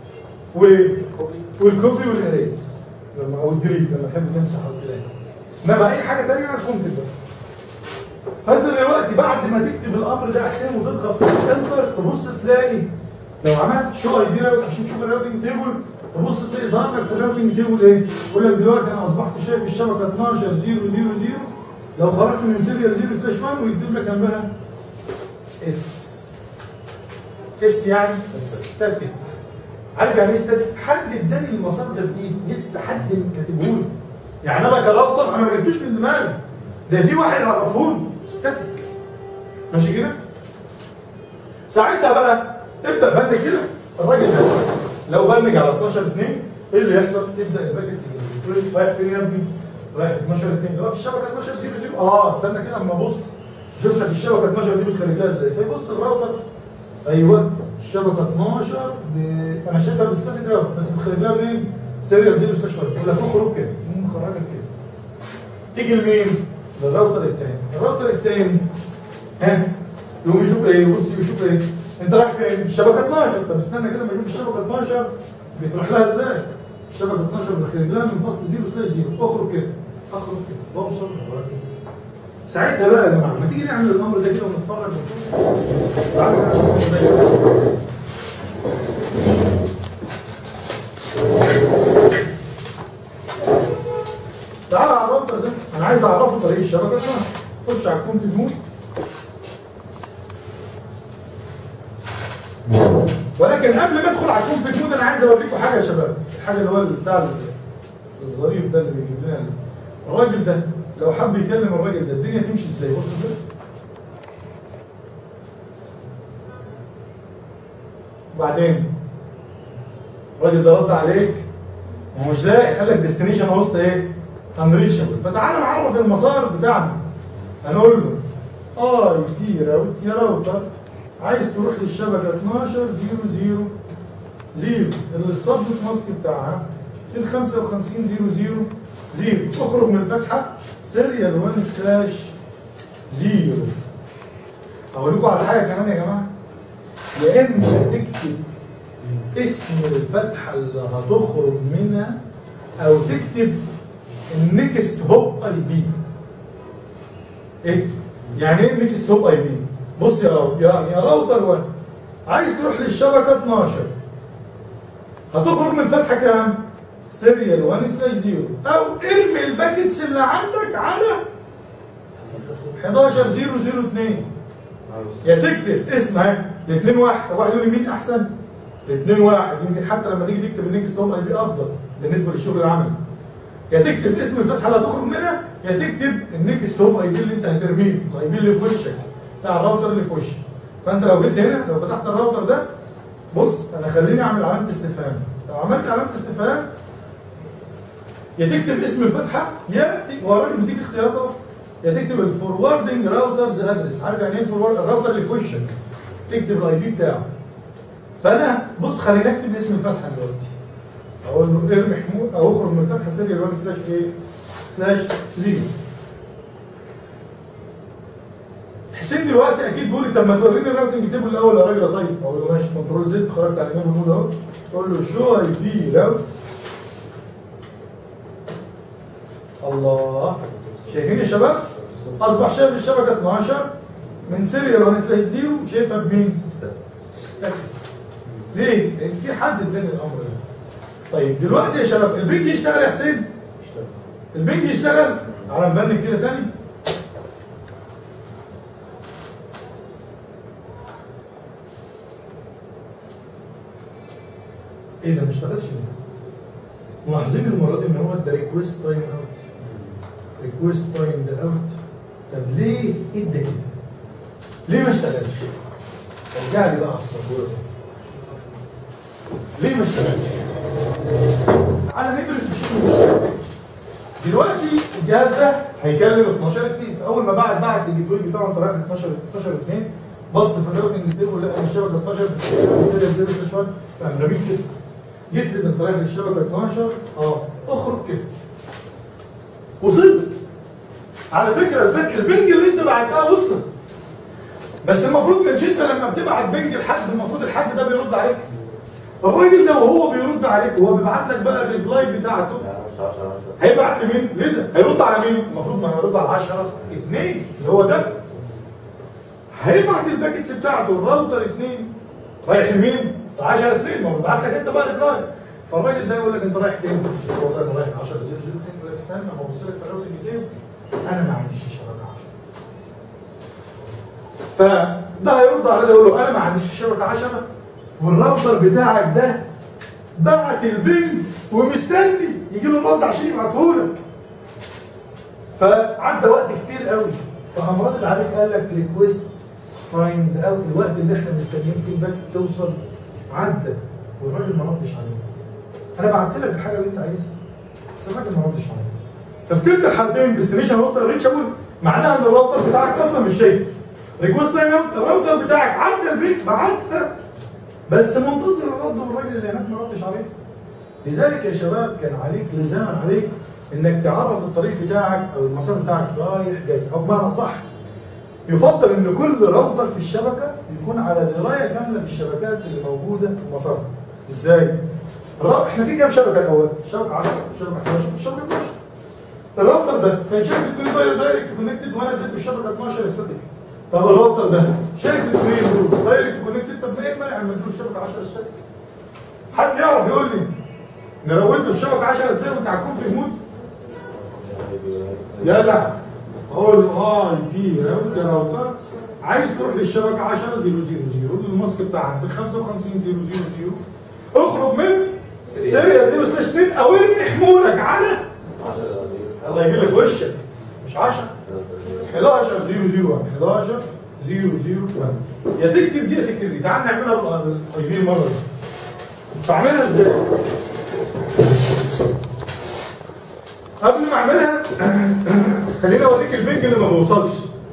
والكوبي والاريز لما او الديليت لما تحب تمسح او كده. انما اي حاجه ثانيه على الكونفج ده. فانت دلوقتي بعد ما تكتب الامر ده يا حسين وتضغط انتر، تبص تلاقي لو عملت شو اي بي راوت عشان تشوف الراوتنج تيبل، تبص تلاقي ظهر لك في الراوتنج تيبل ايه؟ يقول لك دلوقتي انا اصبحت شايف الشبكه اتناشر صفر صفر صفر. لو خرجت من سيريال زيرو سلاش واحد ويكتب لك جنبها اس. اس يعني ستاتيك. عارف يعني ايه ستاتيك؟ حد اداني المسار ده بايدي، لسه حد كاتبه لي. يعني انا كراوتر انا ما جبتوش من دماغي. ده في واحد عرفه لي ستاتيك. ماشي كده؟ ساعتها بقى تبدا بنج كده. الراجل ده لو بنج على اتناشر اتنين ايه اللي يحصل؟ تبدا الباكت تجي. تقول رايح فين يا ابني؟ رايح اتناشر اتنين. ده في الشبكه اتناشر صفر صفر. اه استنى كده اما ابص شوف لك الشبكه اتناشر دي بتخرج لها ازاي. فيبص الراوتر ايوه الشبكه اتناشر ب... انا شايفها بالستاتيك راوتر بس بتخرج لها منين؟ سيريال زيرو سلاش واحد. يقول لك اخرج كده. يقوم مخرجك كده. تيجي لمين؟ للراوتر الثاني. الراوتر الثاني ها يقوم يشوف ايه؟ بص يشوف ايه؟ انت رايح فين؟ الشبكه اتناشر. طب استنى كده لما يشوف الشبكه اتناشر بتروح لها ازاي؟ الشبكه اتناشر بتخرج لها من فصل زيرو سلاش زيرو. اخرج كده. اخرج كده. بوصل ساعتها بقى يا جماعه ما تيجي نعمل الامر ده كده ونتفرج ونشوف. تعالى نعمل تعالى على الراوتر ده انا عايز اعرفه طريق الشبكه اتناشر. خش على الكونفج مود. ولكن قبل ما ادخل على الكونفج مود انا عايز اوريكم حاجه يا شباب. الحاجه اللي هو بتاع الظريف ده اللي بيجيب لنا الراجل ده لو حب يكلم الراجل ده الدنيا تمشي ازاي؟ بص كده. وبعدين الراجل ده رد عليك ما هو مش لاقي، قال لك ديستنيشن هوست ايه؟ انريتشابل. فتعالى نعرف المسار بتاعنا. هنقول له اي تي راوت يا راوتر عايز تروح للشبكه اتناشر صفر صفر صفر اللي السبنت ماسك بتاعها ميتين وخمسة وخمسين صفر صفر صفر. اخرج من الفتحه سيريال واحد سلاش صفر. هقول لكم على حاجه كمان يا جماعه. يا اما تكتب اسم الفتحه اللي هتخرج منها او تكتب النكست هوب اي بي. ايه؟ يعني ايه النكست هوب اي بي؟ بص يا راوتر يعني يا راوتر واحد عايز تروح للشبكه اتناشر هتخرج من فتحه كام؟ سيريال واحد سلاش صفر او ارمي الباكتس اللي عندك على حداشر صفر صفر اتنين. يا تكتب اسمها الاثنين واحد. طب واحد يقول لي مين احسن؟ الاثنين واحد. يمكن حتى لما تيجي تكتب النكست هوب اي بي افضل بالنسبه للشغل العملي. يا تكتب اسم الفتحه اللي هتخرج منها يا تكتب النكست هوب اي بي اللي انت هترميه، الاي بي اللي في وشك بتاع الراوتر اللي في وشك. فانت لو جيت هنا لو فتحت الراوتر ده بص انا خليني اعمل علامه استفهام. لو عملت علامه استفهام يا تكتب اسم الفتحه يا وراك بيديك اختيارات اهو. يا تكتب الفوروردنج راوترز ادرس. عارف يعني ايه الفورورد؟ الراوتر اللي في وشك تكتب الاي بي بتاعه. فانا بص خليني اكتب اسم الفتحه دلوقتي. اقول له ارمي حمود او اخرج من الفتحه سيريال واحد سلاش ايه؟ سلاش صفر. حسين دلوقتي اكيد بيقول لي طب ما توريني الراوتنج تيبل الاول يا راجل. طيب اقول له ماشي كنترول زد خرجت على النيبل مود اهو. تقول له شو اي بي راوت. الله شايفين يا شباب؟ اصبح شايف الشبكه اتناشر من سيريال واحد سلاش صفر شايفها بمين؟ ستاتيك. ليه؟ لان في حد اداني الامر ده. طيب دلوقتي يا شباب البنج يشتغل يا حسين؟ يشتغل. البنج يشتغل؟ تعالى نبنج كده تاني. ايه ده ما اشتغلش ليه؟ ملاحظين المره دي ان هو ده ريكويست تايم اوت. ريكويست تايم ده اوت. طب ليه ادى كده؟ ليه ما اشتغلش؟ رجع لي بقى على السبوره. ليه مش كده؟ تعالى ندرس بشكل مشكله. دلوقتي الجهاز ده هيكلم اتناشر اتنين، فاول ما بعت بعت الجدول بتاعه انت رايح اتناشر اتناشر اتنين، بص في الراوتنج تيبل لقى الشبكه اتناشر زي شويه، فقام رميك كده. جيت لي انت رايح للشبكه اتناشر، اه اخرج كده. وصلت. على فكره البنج البنج اللي انت بعتها وصلت. بس المفروض كانش انت لما بتبعت بنج لحد المفروض الحد ده بيرد عليك. الراجل ده وهو بيرد عليك وهو بيبعت لك بقى الريبلاي بتاعته هيبعت لمين؟ ليه ده؟ هيرد على مين؟ المفروض ما هيرد على عشرة اتنين اللي هو ده. هيبعت الباكتس بتاعته الراوتر اتنين رايح لمين؟ عشرة اتنين، ما هو بيبعت لك انت بقى ريبلاي. فالراجل ده يقول لك انت رايح فين؟ والله انا رايح عشرة صفر صفر اتنين، يقول لك استنى ما ابص لك في الراوتنج تيبل انا ما عنديش الشبكه عشرة. فده هيرد على ده يقول له انا ما عنديش الشبكه عشرة والراوتر بتاعك ده بعت البنج ومستني يجي له الرد عشان يبعته لك. فعدى وقت كتير قوي، فقام رد عليك قال لك ريكويست فايند اوت، الوقت اللي احنا مستنيين فيه الباك توصل عدى والراجل ما ردش عليك. انا بعت لك الحاجه اللي انت عايزها بس الراجل ما ردش عليك. ففي كلتا الحالتين ديستنيشن راوتر ريتشابل معناها ان الراوتر بتاعك اصلا مش شايفه. ريكويست فايند اوت الراوتر بتاعك عدى البيت بعتها بس منتظر الرد والراجل اللي هناك ما ردش عليه. لذلك يا شباب كان عليك لزاما عليك انك تعرف الطريق بتاعك او المسار بتاعك رايح جاي، او بمعنى صح يفضل ان كل راوتر في الشبكه يكون على درايه كامله بالشبكات اللي موجوده في المسار. ازاي؟ احنا في كام شبكه الاول؟ شبكه عشرة، شبكه حداشر، شبكه اتناشر. الراوتر ده كان شركه كل داير دايركت كونكتد وانا اديته الشبكه اتناشر ستاتيك. طب الراوتر ده شركه اثنين دول دايركت كونكتد، طب ما ايه المانع لما اديله الشبكه عشرة ستاتيك؟ حد يعرف يقول لي نروت له الشبكه عشرة ازاي وانت هتكون في المود؟ لا لا اقول له اي بي راوتر يا راوتر عايز تروح للشبكه عشرة صفر صفر صفر الماسك بتاعك خمسة وخمسين صفر صفر صفر اخرج من سيريا صفر سلاش اتنين او ارمي حمولك على الله يجي لك في وشك مش عشرة حداشر صفر صفر واحد حداشر صفر صفر واحد. يا تكتب دي يا تكتب دي. تعال نعملها بالاي بي المره دي. بعملها ازاي؟ قبل ما اعملها خليني اوريك البنج اللي ما بيوصلش.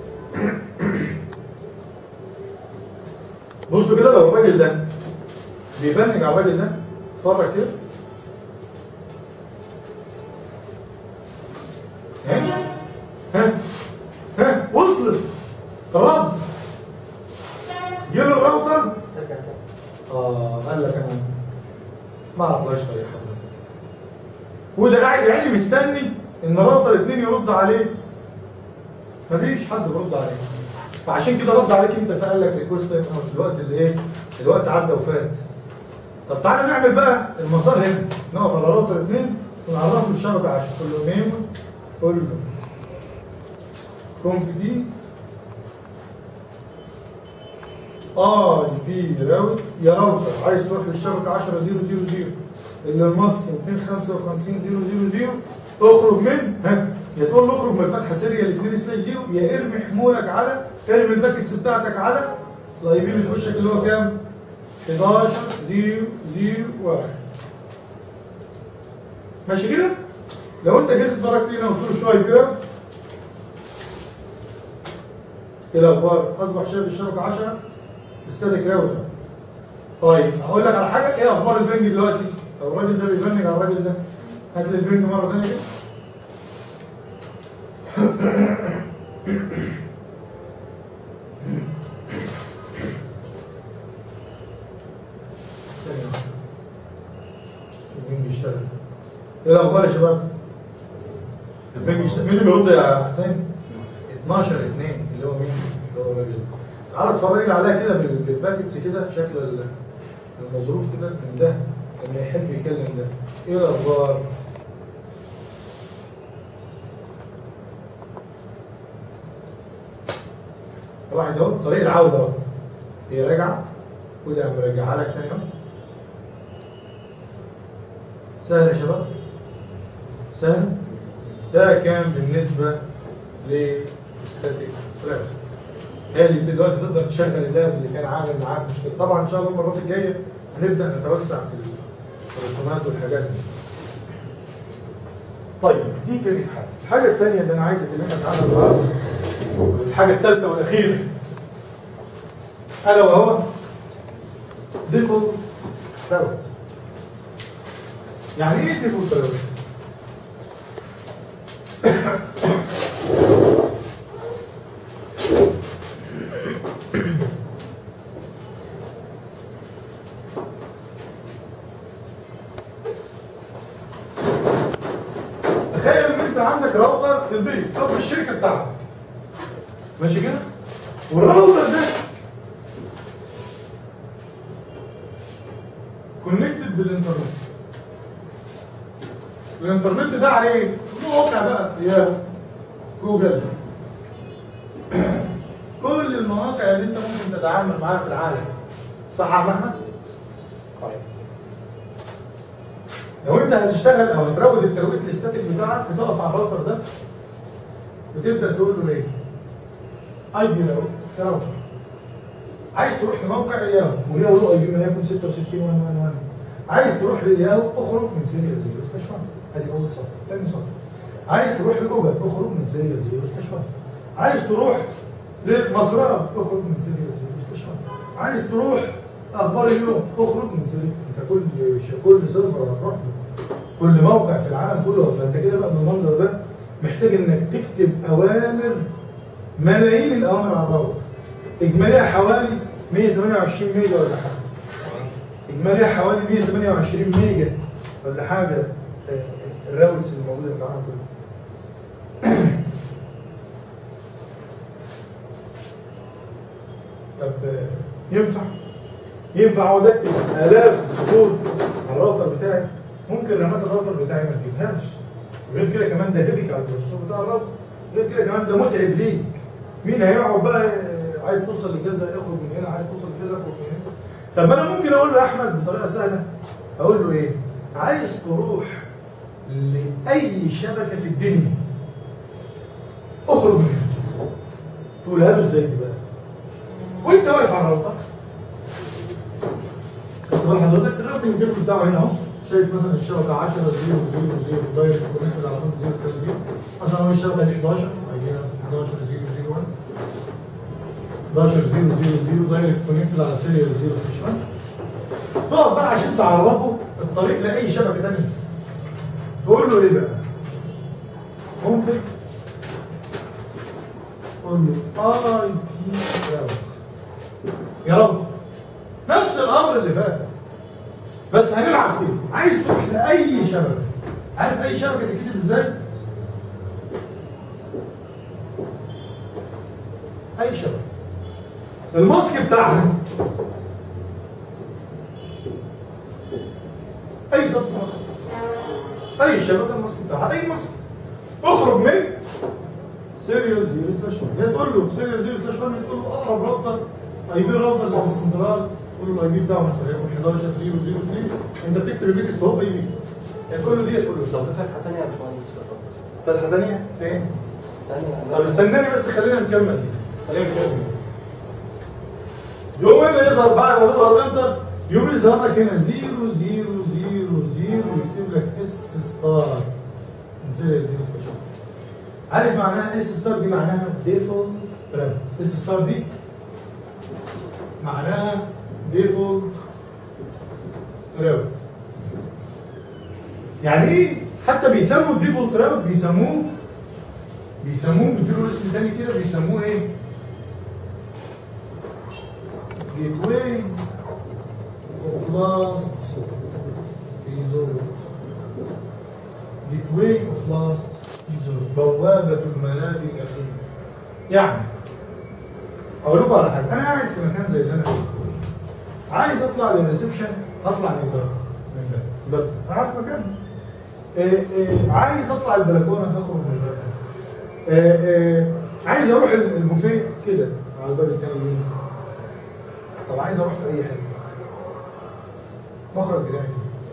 بصوا كده لو الراجل ده بيبنج على الراجل ده اتفرج كده. ها ها ها وصلت رد جه الراوتر اه قال لك انا ما اعرفلاش طريقه وده قاعد يا عيني مستني ان راوتر اتنين يرد عليه. مفيش حد بيرد عليه. فعشان كده رد عليك انت فقال لك ريكوست تايم اوت الوقت اللي ايه؟ الوقت عدى وفات. طب تعالى نعمل بقى المسار هنا، نقف على راوتر اتنين ونعرفه الشبكه عشان قول له ميم قول له كونف دي اي بي راوت يا راوتر عايز تروح للشبكه عشرة صفر صفر صفر اللي الماسك اتنين خمسة وخمسين صفر صفر صفر اخرج من ها يا تقول له اخرج من الفتحه سيريال اتنين سلاش صفر يا ارمي حمولك على ارمي الباكتس بتاعتك على الاي بي اللي في وشك اللي هو كام؟ حداشر صفر صفر واحد. ماشي كده؟ لو انت جيت اتفرجت هنا وقلت له شويه كده ايه الاخبار؟ اصبح شايف الشبكه عشرة استاتيك راوتر. طيب هقول لك على حاجه، ايه اخبار البنج دلوقتي؟ لو الراجل ده بيبنج على الراجل ده هات لي البنج مره ثانيه كده. البنج بيشتغل. ايه الاخبار يا شباب؟ البنج بيشتغل. مين اللي بيرد يا حسين؟ اتناشر اتنين اللي هو مين؟ اللي هو الراجل. تعالى اتفرج لي عليها كده بالباكتس كده شكل المظروف كده من ده لما يحب يكلم ده. ايه الاخبار؟ واحد اهو طريق العوده اهو. هي راجعه وده مرجعها لك تاني اهو. سهل يا شباب؟ سهل؟ ده كان بالنسبه لستاتيك راوتر. هي دلوقتي تقدر تشغل اللاب اللي كان عامل معاك مشكله. طبعا ان شاء الله المرات الجايه هنبدا نتوسع في الرسومات والحاجات دي. طيب دي كانت حاجه، الحاجه الثانيه اللي انا عايز اكلمك عنها النهارده، الحاجه الثالثه والاخيره، الا وهو ديفولت راوت. يعني ايه ديفولت راوت؟ تخيل ان انت عندك راوتر في البيت او في الشركه بتاعتك، ماشي كده؟ والراوتر ده كونكتد بالانترنت. الانترنت ده عليه مواقع بقى، يا جوجل، كل المواقع اللي انت ممكن تتعامل معاها في العالم، صح يا محمد؟ طيب لو انت هتشتغل او هتروج الترويج الاستاتيك بتاعك، هتقف على الراوتر ده وتبدا تقول له ايه؟ اي بي راوتر. عايز تروح لموقع الياهو والياهو له اي بي ما يكون ستة وستين واحد واحد واحد. عايز تروح للياهو اخرج من سيريال زيرو سلاش واحد. ادي اول سطر. ثاني سطر. عايز تروح لجوجل اخرج من سيريال زيرو سلاش واحد. عايز تروح لمزرعه اخرج من سيريال زيرو سلاش واحد. عايز تروح اخبار اليوم اخرج من سيريال. انت كل كل سيرفر هتروح له، كل موقع في العالم كله، فانت كده بقى بالمنظر ده محتاج انك تكتب اوامر، ملايين الاوامر على الراوتر. اجماليها حوالي مية وتمنية وعشرين ميجا ولا حاجه. اجماليها حوالي مية وتمنية وعشرين ميجا ولا حاجه، الراوتس اللي موجوده في العالم كله. طب ينفع؟ ينفع اقعد اكتب الاف سطور على الراوتر بتاعي؟ ممكن رامات الراوتر بتاعي ما تجيبهاش. غير كده كمان ده هيفك على البروسيسور بتاع الراوتر. غير كده كمان ده متعب ليك. مين هيقعد بقى عايز توصل لكذا اخرج من هنا، عايز توصل لكذا اخرج من هنا. طب انا ممكن اقول له احمد بطريقه سهله، اقول له ايه؟ عايز تروح لاي شبكه في الدنيا اخرج منها. تقولها له ازاي دي بقى؟ وانت واقف على الراوتر، خد حضرتك الراوتنج تيبل بتاعه هنا اهو، شايف مثلا الشبكه عشرة صفر صفر صفر دايركت كونكتد على خط صفر صفر صفر، مثلا هو الشبكه دي حداشر، هيجي مثلا حداشر صفر صفر واحد، حداشر صفر صفر صفر دايركت كونكتد على سيريال صفر صفر واحد. تقعد بقى عشان تعرفه الطريق لاي شبكه ثانيه. تقول له ايه بقى؟ ممكن قول له اي بي راوتر. يا رب نفس الامر اللي فات، بس هنلعب فيه. عايز تروح لاي شبكه، عارف اي شبكه تتكتب ازاي؟ اي شبكه الماسك بتاعها اي سطر ماسك، اي شبكه الماسك بتاعها اي ماسك. اخرج من سيريال زيرو سلاش واحد. تقول له سيريال زيرو سلاش واحد، تقول له اقرب راوتر اي بي الراوتر اللي في السنترال، تقول له الاي بي بتاعه مثلا يكون حداشر صفر صفر اثنين. انت بتكتب البيت ستوب اي بي، تقول له دي، تقول له لو في فتحه ثانيه يا باشمهندس في الراوتر. فتحه ثانيه فين؟ ثانيه طب استناني بس، خلينا نكمل دي، خلينا نكمل. يوم اللي يظهر بعد ما تضغط انتر، يوم يظهر لك هنا صفر صفر صفر صفر ويكتب لك اس ستار من سيريال زيرو سلاش واحد. عارف معناها اس ستار دي؟ معناها ديفولت راوت. اس ستار دي معناها ديفولت راوت. يعني ايه؟ حتى بيسموا الديفولت راوت، بيسموه بيسموه بيديله اسم تاني كده، بيسموه ايه؟ جيت واي اوف لاست ريزورت. جيت واي اوف لاست ريزورت، بوابة الملاذ الأخير. يعني أقول لكم على حاجة، أنا قاعد في مكان زي اللي أنا فيه، عايز أطلع للريسبشن، أطلع من الباب، من الباب، عارف مكان؟ إيه إيه عايز أطلع البلكونة، أخرج من الباب. إيه إيه عايز أروح البوفيه كده على الباب التاني اليمين. طب عايز أروح في أي حتة، مخرج بتاعي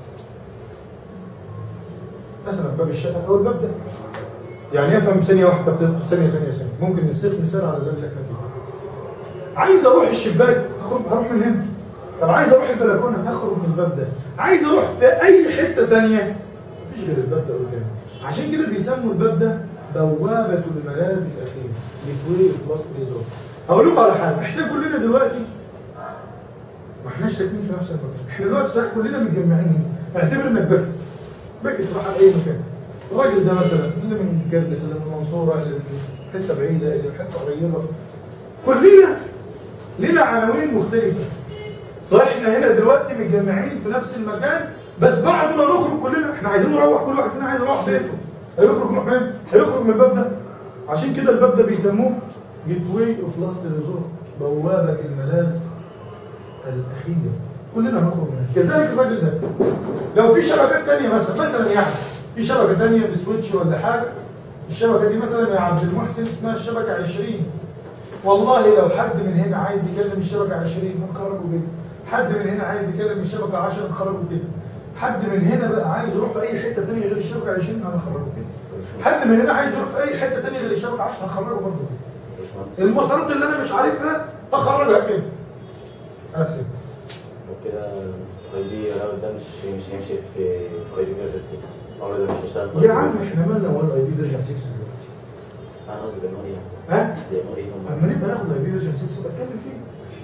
مثلا باب الشقة أو الباب ده، يعني يفهم ثانية واحدة، ثانية ثانية ثانية، ممكن نصير مثال على ذلك اللي احنا فيه. عايز اروح الشباك، هروح من هنا. طب عايز اروح البلكونه، اخرج من الباب ده. عايز اروح في اي حته ثانيه، مفيش غير الباب ده قدامي. عشان كده بيسموا الباب ده بوابه الملاذ الاخير، جيت اوف لاست ريزورت. هقول لكم على حاجه، احنا كلنا دلوقتي ما احناش ساكنين في نفس المكان، احنا دلوقتي صحيح كلنا متجمعين هنا. اعتبر انك باكت باكت تروح على اي مكان. الراجل ده مثلا اللي من كربس، اللي من المنصوره، اللي من حته بعيده، اللي من حته قريبه، كلنا لنا عناوين مختلفه. صحيح احنا هنا دلوقتي متجمعين في نفس المكان، بس بعد ما نخرج كلنا احنا عايزين نروح، كل واحد فينا عايز يروح بيته. هيخرج من فين؟ هيخرج من الباب ده. عشان كده الباب ده بيسموه جيت واي اوف لاست ريزورت، بوابه الملاذ الاخيره. كلنا هنخرج منها. كذلك الراجل ده لو في شبكات ثانيه مثلا مثلا يعني في شبكه ثانيه بسويتش ولا حاجه، الشبكه دي مثلا يا عبد المحسن اسمها الشبكه عشرين. والله لو حد من هنا عايز يكلم الشبكه عشرين هنخرجه كده. حد من هنا عايز يكلم الشبكه عشرة هنخرجه كده. حد من هنا بقى عايز يروح في اي حته ثانيه غير الشبكه عشرين هنخرجه كده. حد من هنا عايز يروح في اي حته ثانيه غير الشبكه عشرة هنخرجه برضه كده. المسارات اللي انا مش عارفها هخرجها كده. اسف. وكده اي بي راوت ده مش مش هيمشي في اي بي فيرجن ستة، الامر ده مش هيشتغل في يا عم احنا مالنا ولا اي بي فيرجن ستة دلوقتي؟ انا قصدي بانه ايه؟ ها؟ بانه ايه هم؟ اما نبقى ناخد اي بي فيرجن ستة بتكلم فيه.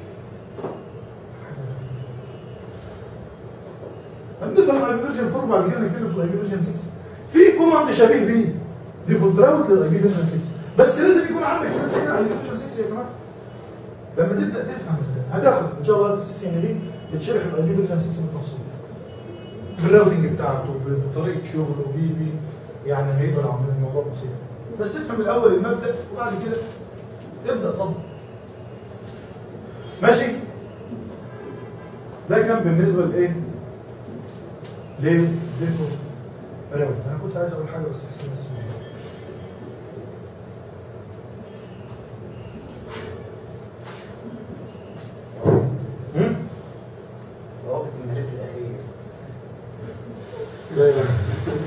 هنفهم الاي بي فيرجن أربعة بعد كده نتكلم في الاي بي فيرجن ستة. في كوماند شبيه بيه ديفولت راوت للاي بي فيرجن ستة، بس لازم يكون عندك اساس هنا على الاي بي فيرجن ستة يا جماعه. لما تبدا تفهم هتاخد ان شاء الله السي ان بي بتشرح الاي بي فيرجن ستة بالتفصيل بالراوتنج بتاعته بطريقه شغله بي بي يعني هيبقى عامل الموضوع بسيط. بس افهم الاول المبدا وبعد كده تبدا طبق. ماشي؟ ده كان بالنسبه لايه؟ للديفولت راوت. انا كنت عايز اقول حاجه بس حسين بس روابط الملاذ الاخير. لا لا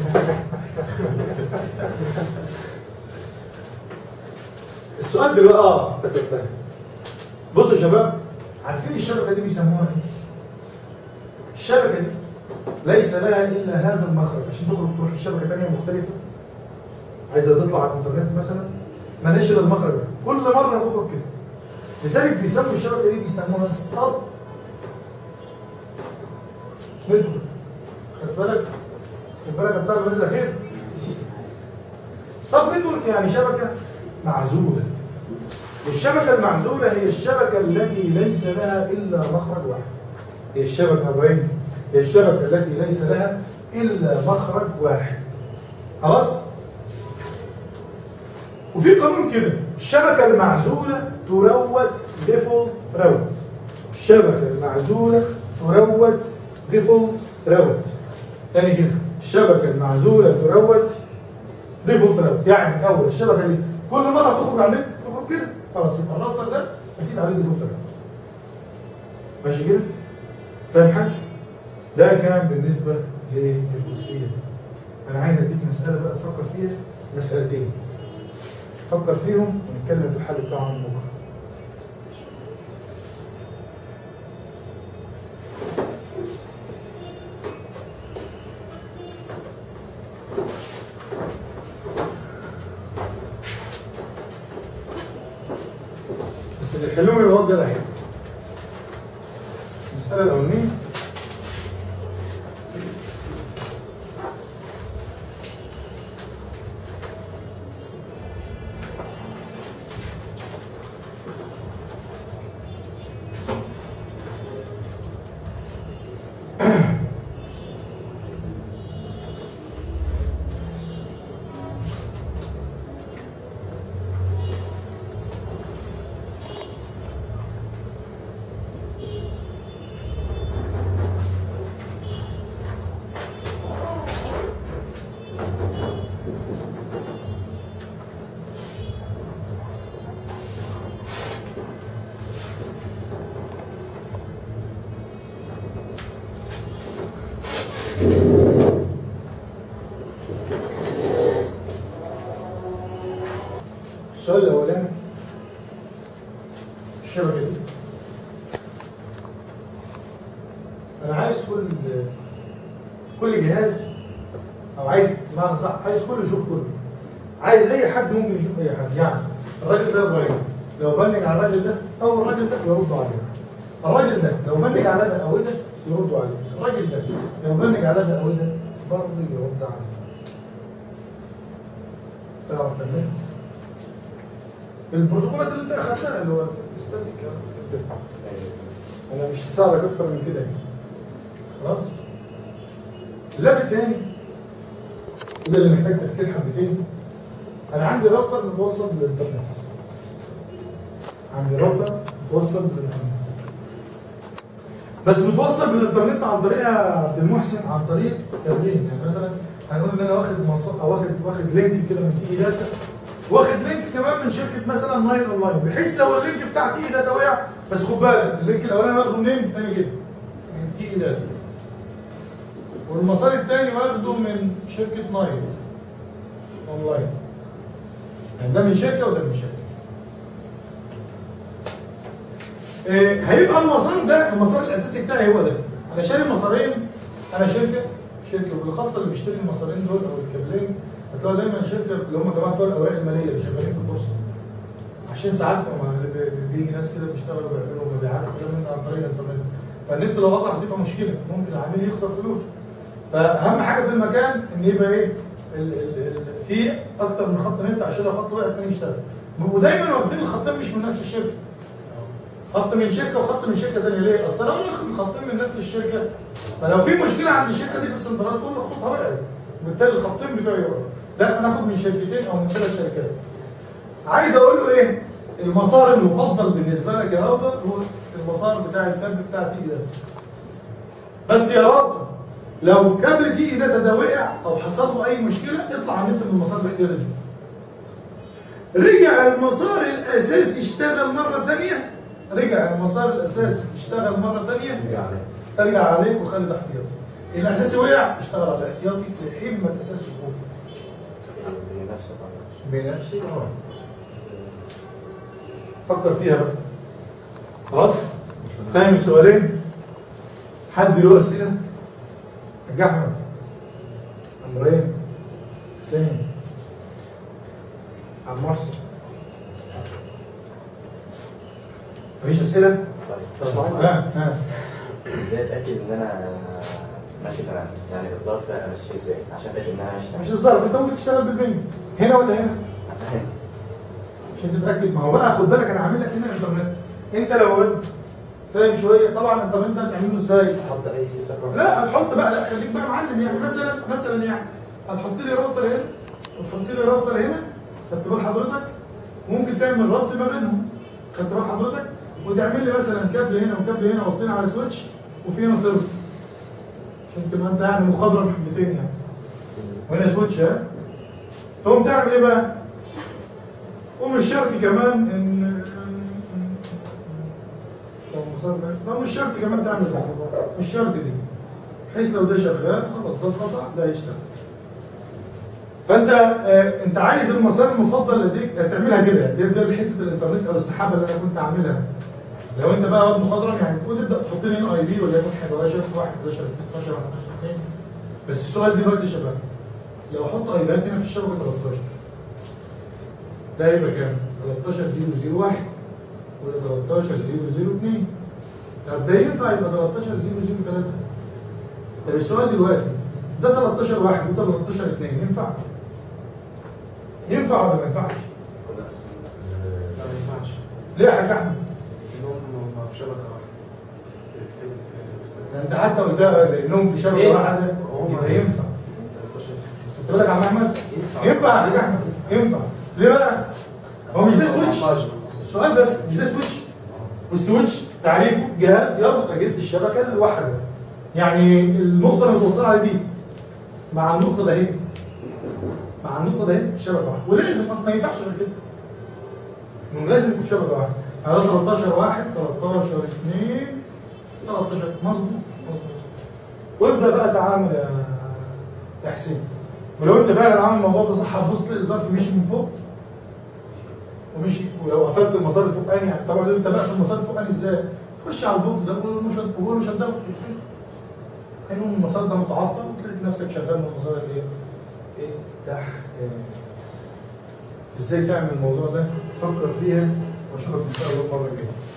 السؤال دلوقتي اه افتكرتها. بصوا يا شباب، عارفين الشبكه دي بيسموها ايه؟ الشبكه دي ليس لها الا هذا المخرج. عشان تخرج تروح لشبكه ثانيه مختلفه عايزه تطلع على الانترنت مثلا مالهاش الا المخرج ده، كل مره تخرج كده. لذلك بيسموا الشبكه دي بيسموها ستاب نتورك. خد بالك خد بالك بتاع الملاذ الاخير. ستاب نتورك يعني شبكه معزوله. والشبكه المعزوله هي الشبكه التي ليس لها الا مخرج واحد. هي الشبكه ابراهيم هي الشبكه التي ليس لها الا مخرج واحد. خلاص؟ وفي قانون كده، الشبكه المعزوله تروت ديفولت راوت. الشبكه المعزوله تروت ديفولت راوت. تاني كده، الشبكه المعزوله تروت ديفولت راوت. يعني اول الشبكه دي كل مره تخرج على النت تخرج كده، خلاص يبقى الراوتر ده اكيد عليه ديفولت راوت. ماشي كده؟ فاهم حاجه؟ ده كان بالنسبه للجزئيه دي. انا عايز اديك مساله بقى تفكر فيها، مسالتين فكر فيهم ونتكلم في الحل بتاعهم بكره. بس اللي يخليهم يبقوا ده اهي. المساله الاولانيه السؤال الاولاني، الشبكه دي كل كل جهاز، او عايز بمعنى صح عايز كله يشوف كله، عايز اي حد ممكن يشوف اي حد. يعني الراجل ده ابراهيم لو بنج على الراجل ده او الراجل ده يردوا عليه، الراجل ده لو بنج على ده او ده يردوا عليه، الراجل ده لو بنج على ده او ده برضه يرد عليه. تعرف تمام؟ البروتوكولات اللي انت اخدتها اللي هو الاستاتيك انا مش هساعدك اكتر من كده يعني. خلاص؟ اللاب الثاني وده اللي محتاج تفكير حبتين. انا عندي راوتر متوصل بالانترنت. عندي راوتر متوصل بالانترنت. بس متوصل بالانترنت عن طريق يا عبد المحسن عن طريق كابلين. يعني مثلا هنقول ان انا واخد مص- او واخد واخد لينك كده من تي اي داتا، واخد لينك كمان من شركه مثلا ناين اونلاين، بحيث لو اللينك بتاع تي اي داتا وقع، بس خد بالك اللينك الاولاني واخده منين؟ الثاني كده من تي اي داتا، والمسار الثاني واخده من شركه ناين اونلاين. يعني ده من شركه وده من شركه. إيه هيبقى المسار ده المسار الاساسي بتاعي هو ده. انا شاري مسارين، انا شركه شركه وبالخاصه اللي بيشتري المسارين دول او الكابلين هتلاقوا دايما شركه اللي هم كمان بتوع الاوراق الماليه اللي شغالين في البورصه. عشان ساعات بيجي ناس كده بيشتغلوا بيعملوا مبيعات وكلام من عن طريق الانترنت، فالنت لو قطع هتبقى مشكله، ممكن العميل يخسر فلوسه. فاهم حاجه في المكان ان يبقى ايه؟ ال ال ال في اكتر من خط نت عشان لو خط وقع الثاني يشتغل. ودايما واخدين الخطين مش من نفس الشركه. خط من شركه وخط من شركه ثانيه، ليه؟ اصل انا واخد خطين من نفس الشركه، فلو في مشكله عند الشركه دي في السنترال كل خطوطها وقعت، وبالتالي الخطين بتوعي وقعوا. لا انا اخد من شركتين او من ثلاث شركات. عايز اقول له ايه؟ المسار المفضل بالنسبه لك يا راوتر هو المسار بتاع الكابل بتاع تي اي داتا. بس يا راوتر لو كابل تي اي داتا ده وقع او حصل له اي مشكله اطلع عن انت من المسار باحتياطي. رجع المسار الاساسي اشتغل مره ثانيه، رجع المسار الاساسي اشتغل مره ثانيه ارجع عليه ارجع عليك وخلي ده احتياطي. الاساسي وقع اشتغل على الاحتياطي لحين ما الاساسي يقوم. بنفس الطريقه بنفس الطريقه. فكر فيها بقى. خلاص؟ فاهم السؤالين؟ حد له اسئله؟ حاج احمد عمرين حسين عم محسن مفيش اسئله؟ طيب اه ها ازاي اتاكد ان انا ماشي تمام؟ يعني الظرف امشيه ازاي عشان اتاكد ان انا ماشي تمام؟ مش الظرف، انت ممكن تشتغل بالبنج هنا ولا هنا؟ فاهم. عشان تتاكد. ما هو بقى خد بالك انا عامل لك هنا انترنت. انت لو فاهم شويه طبعا الانترنت ده هتعمله ازاي؟ احط اي سي سيرفر؟ لا هتحط بقى، لا خليك بقى معلم. يعني مثلا مثلا يعني هتحط لي راوتر هنا وتحط لي راوتر هنا، خدت بال حضرتك؟ ممكن تعمل ربط ما بينهم، خدت بال حضرتك؟ وتعمل لي مثلا كابل هنا وكابل هنا واصلين على سويتش وفي هنا سيرفر عشان تبقى انت يعني مخضرم حبتين يعني. وهنا سويتش ها؟ تقوم تعمل ايه بقى؟ ومش شرط كمان ان لا مش شرط كمان تعمل ده، مش شرط دي، بحيث لو ده شغال خلاص ده اتقطع ده يشتغل. فانت آه انت عايز المسار المفضل لديك تعملها كده، ده ده حته الانترنت او السحابه اللي انا كنت عاملها. لو انت بقى واد مخضرم يعني تقول ابدا تحط لي هنا اي بي ولا يكون حداشر واحد حداشر اتناشر حداشر اتنين. بس السؤال دلوقتي يا شباب لو احط ايبات هنا في الشبكه تلتاشر ده يبقى كام؟ تلتاشر صفر صفر واحد ولا تلتاشر صفر صفر اتنين. طب ده ينفع يبقى تلتاشر صفر صفر تلاته. طب السؤال دلوقتي ده تلتاشر واحد وده تلتاشر اتنين ينفع؟ ينفع ولا ما ينفعش؟ كده بس لا ما ينفعش. ليه يا حاج احمد؟ كلهم في شبكه واحده. انت حتى قلت انهم في شبكه واحده يبقى ينفع. قلت لك يا عم احمد ينفع يا احمد ينفع. ليه بقى؟ هو مش ده سويتش؟ السؤال بس مش ده سويتش؟ والسويتش تعريفه جهاز يربط اجهزه الشبكه الواحده. يعني النقطه اللي متوصله على دي مع النقطه ده اهي مع النقطه ده اهي شبكه واحده، ولازم اصلا ما ينفعش غير كده. انه لازم يكون شبكه واحده. هذا تلتاشر واحد تلتاشر اتنين تلتاشر مظبوط مظبوط. وابدا بقى تعامل يا حسين. ولو انت فعلا عامل الموضوع ده صح هتبص تلاقي الظرف مشي من فوق ومشي. ولو قفلت المسار الفوقاني يعني طبعا انت بقى في المسار الفوقاني ازاي؟ تخش على البوك ده وقول له شد وقول له شد هيقوم المسار ده متعطل وتلاقي نفسك شغال من المسار الايه؟ ايه؟ تحت. ازاي تعمل الموضوع ده؟ فكر فيها واشوفك ان شاء الله المره الجايه.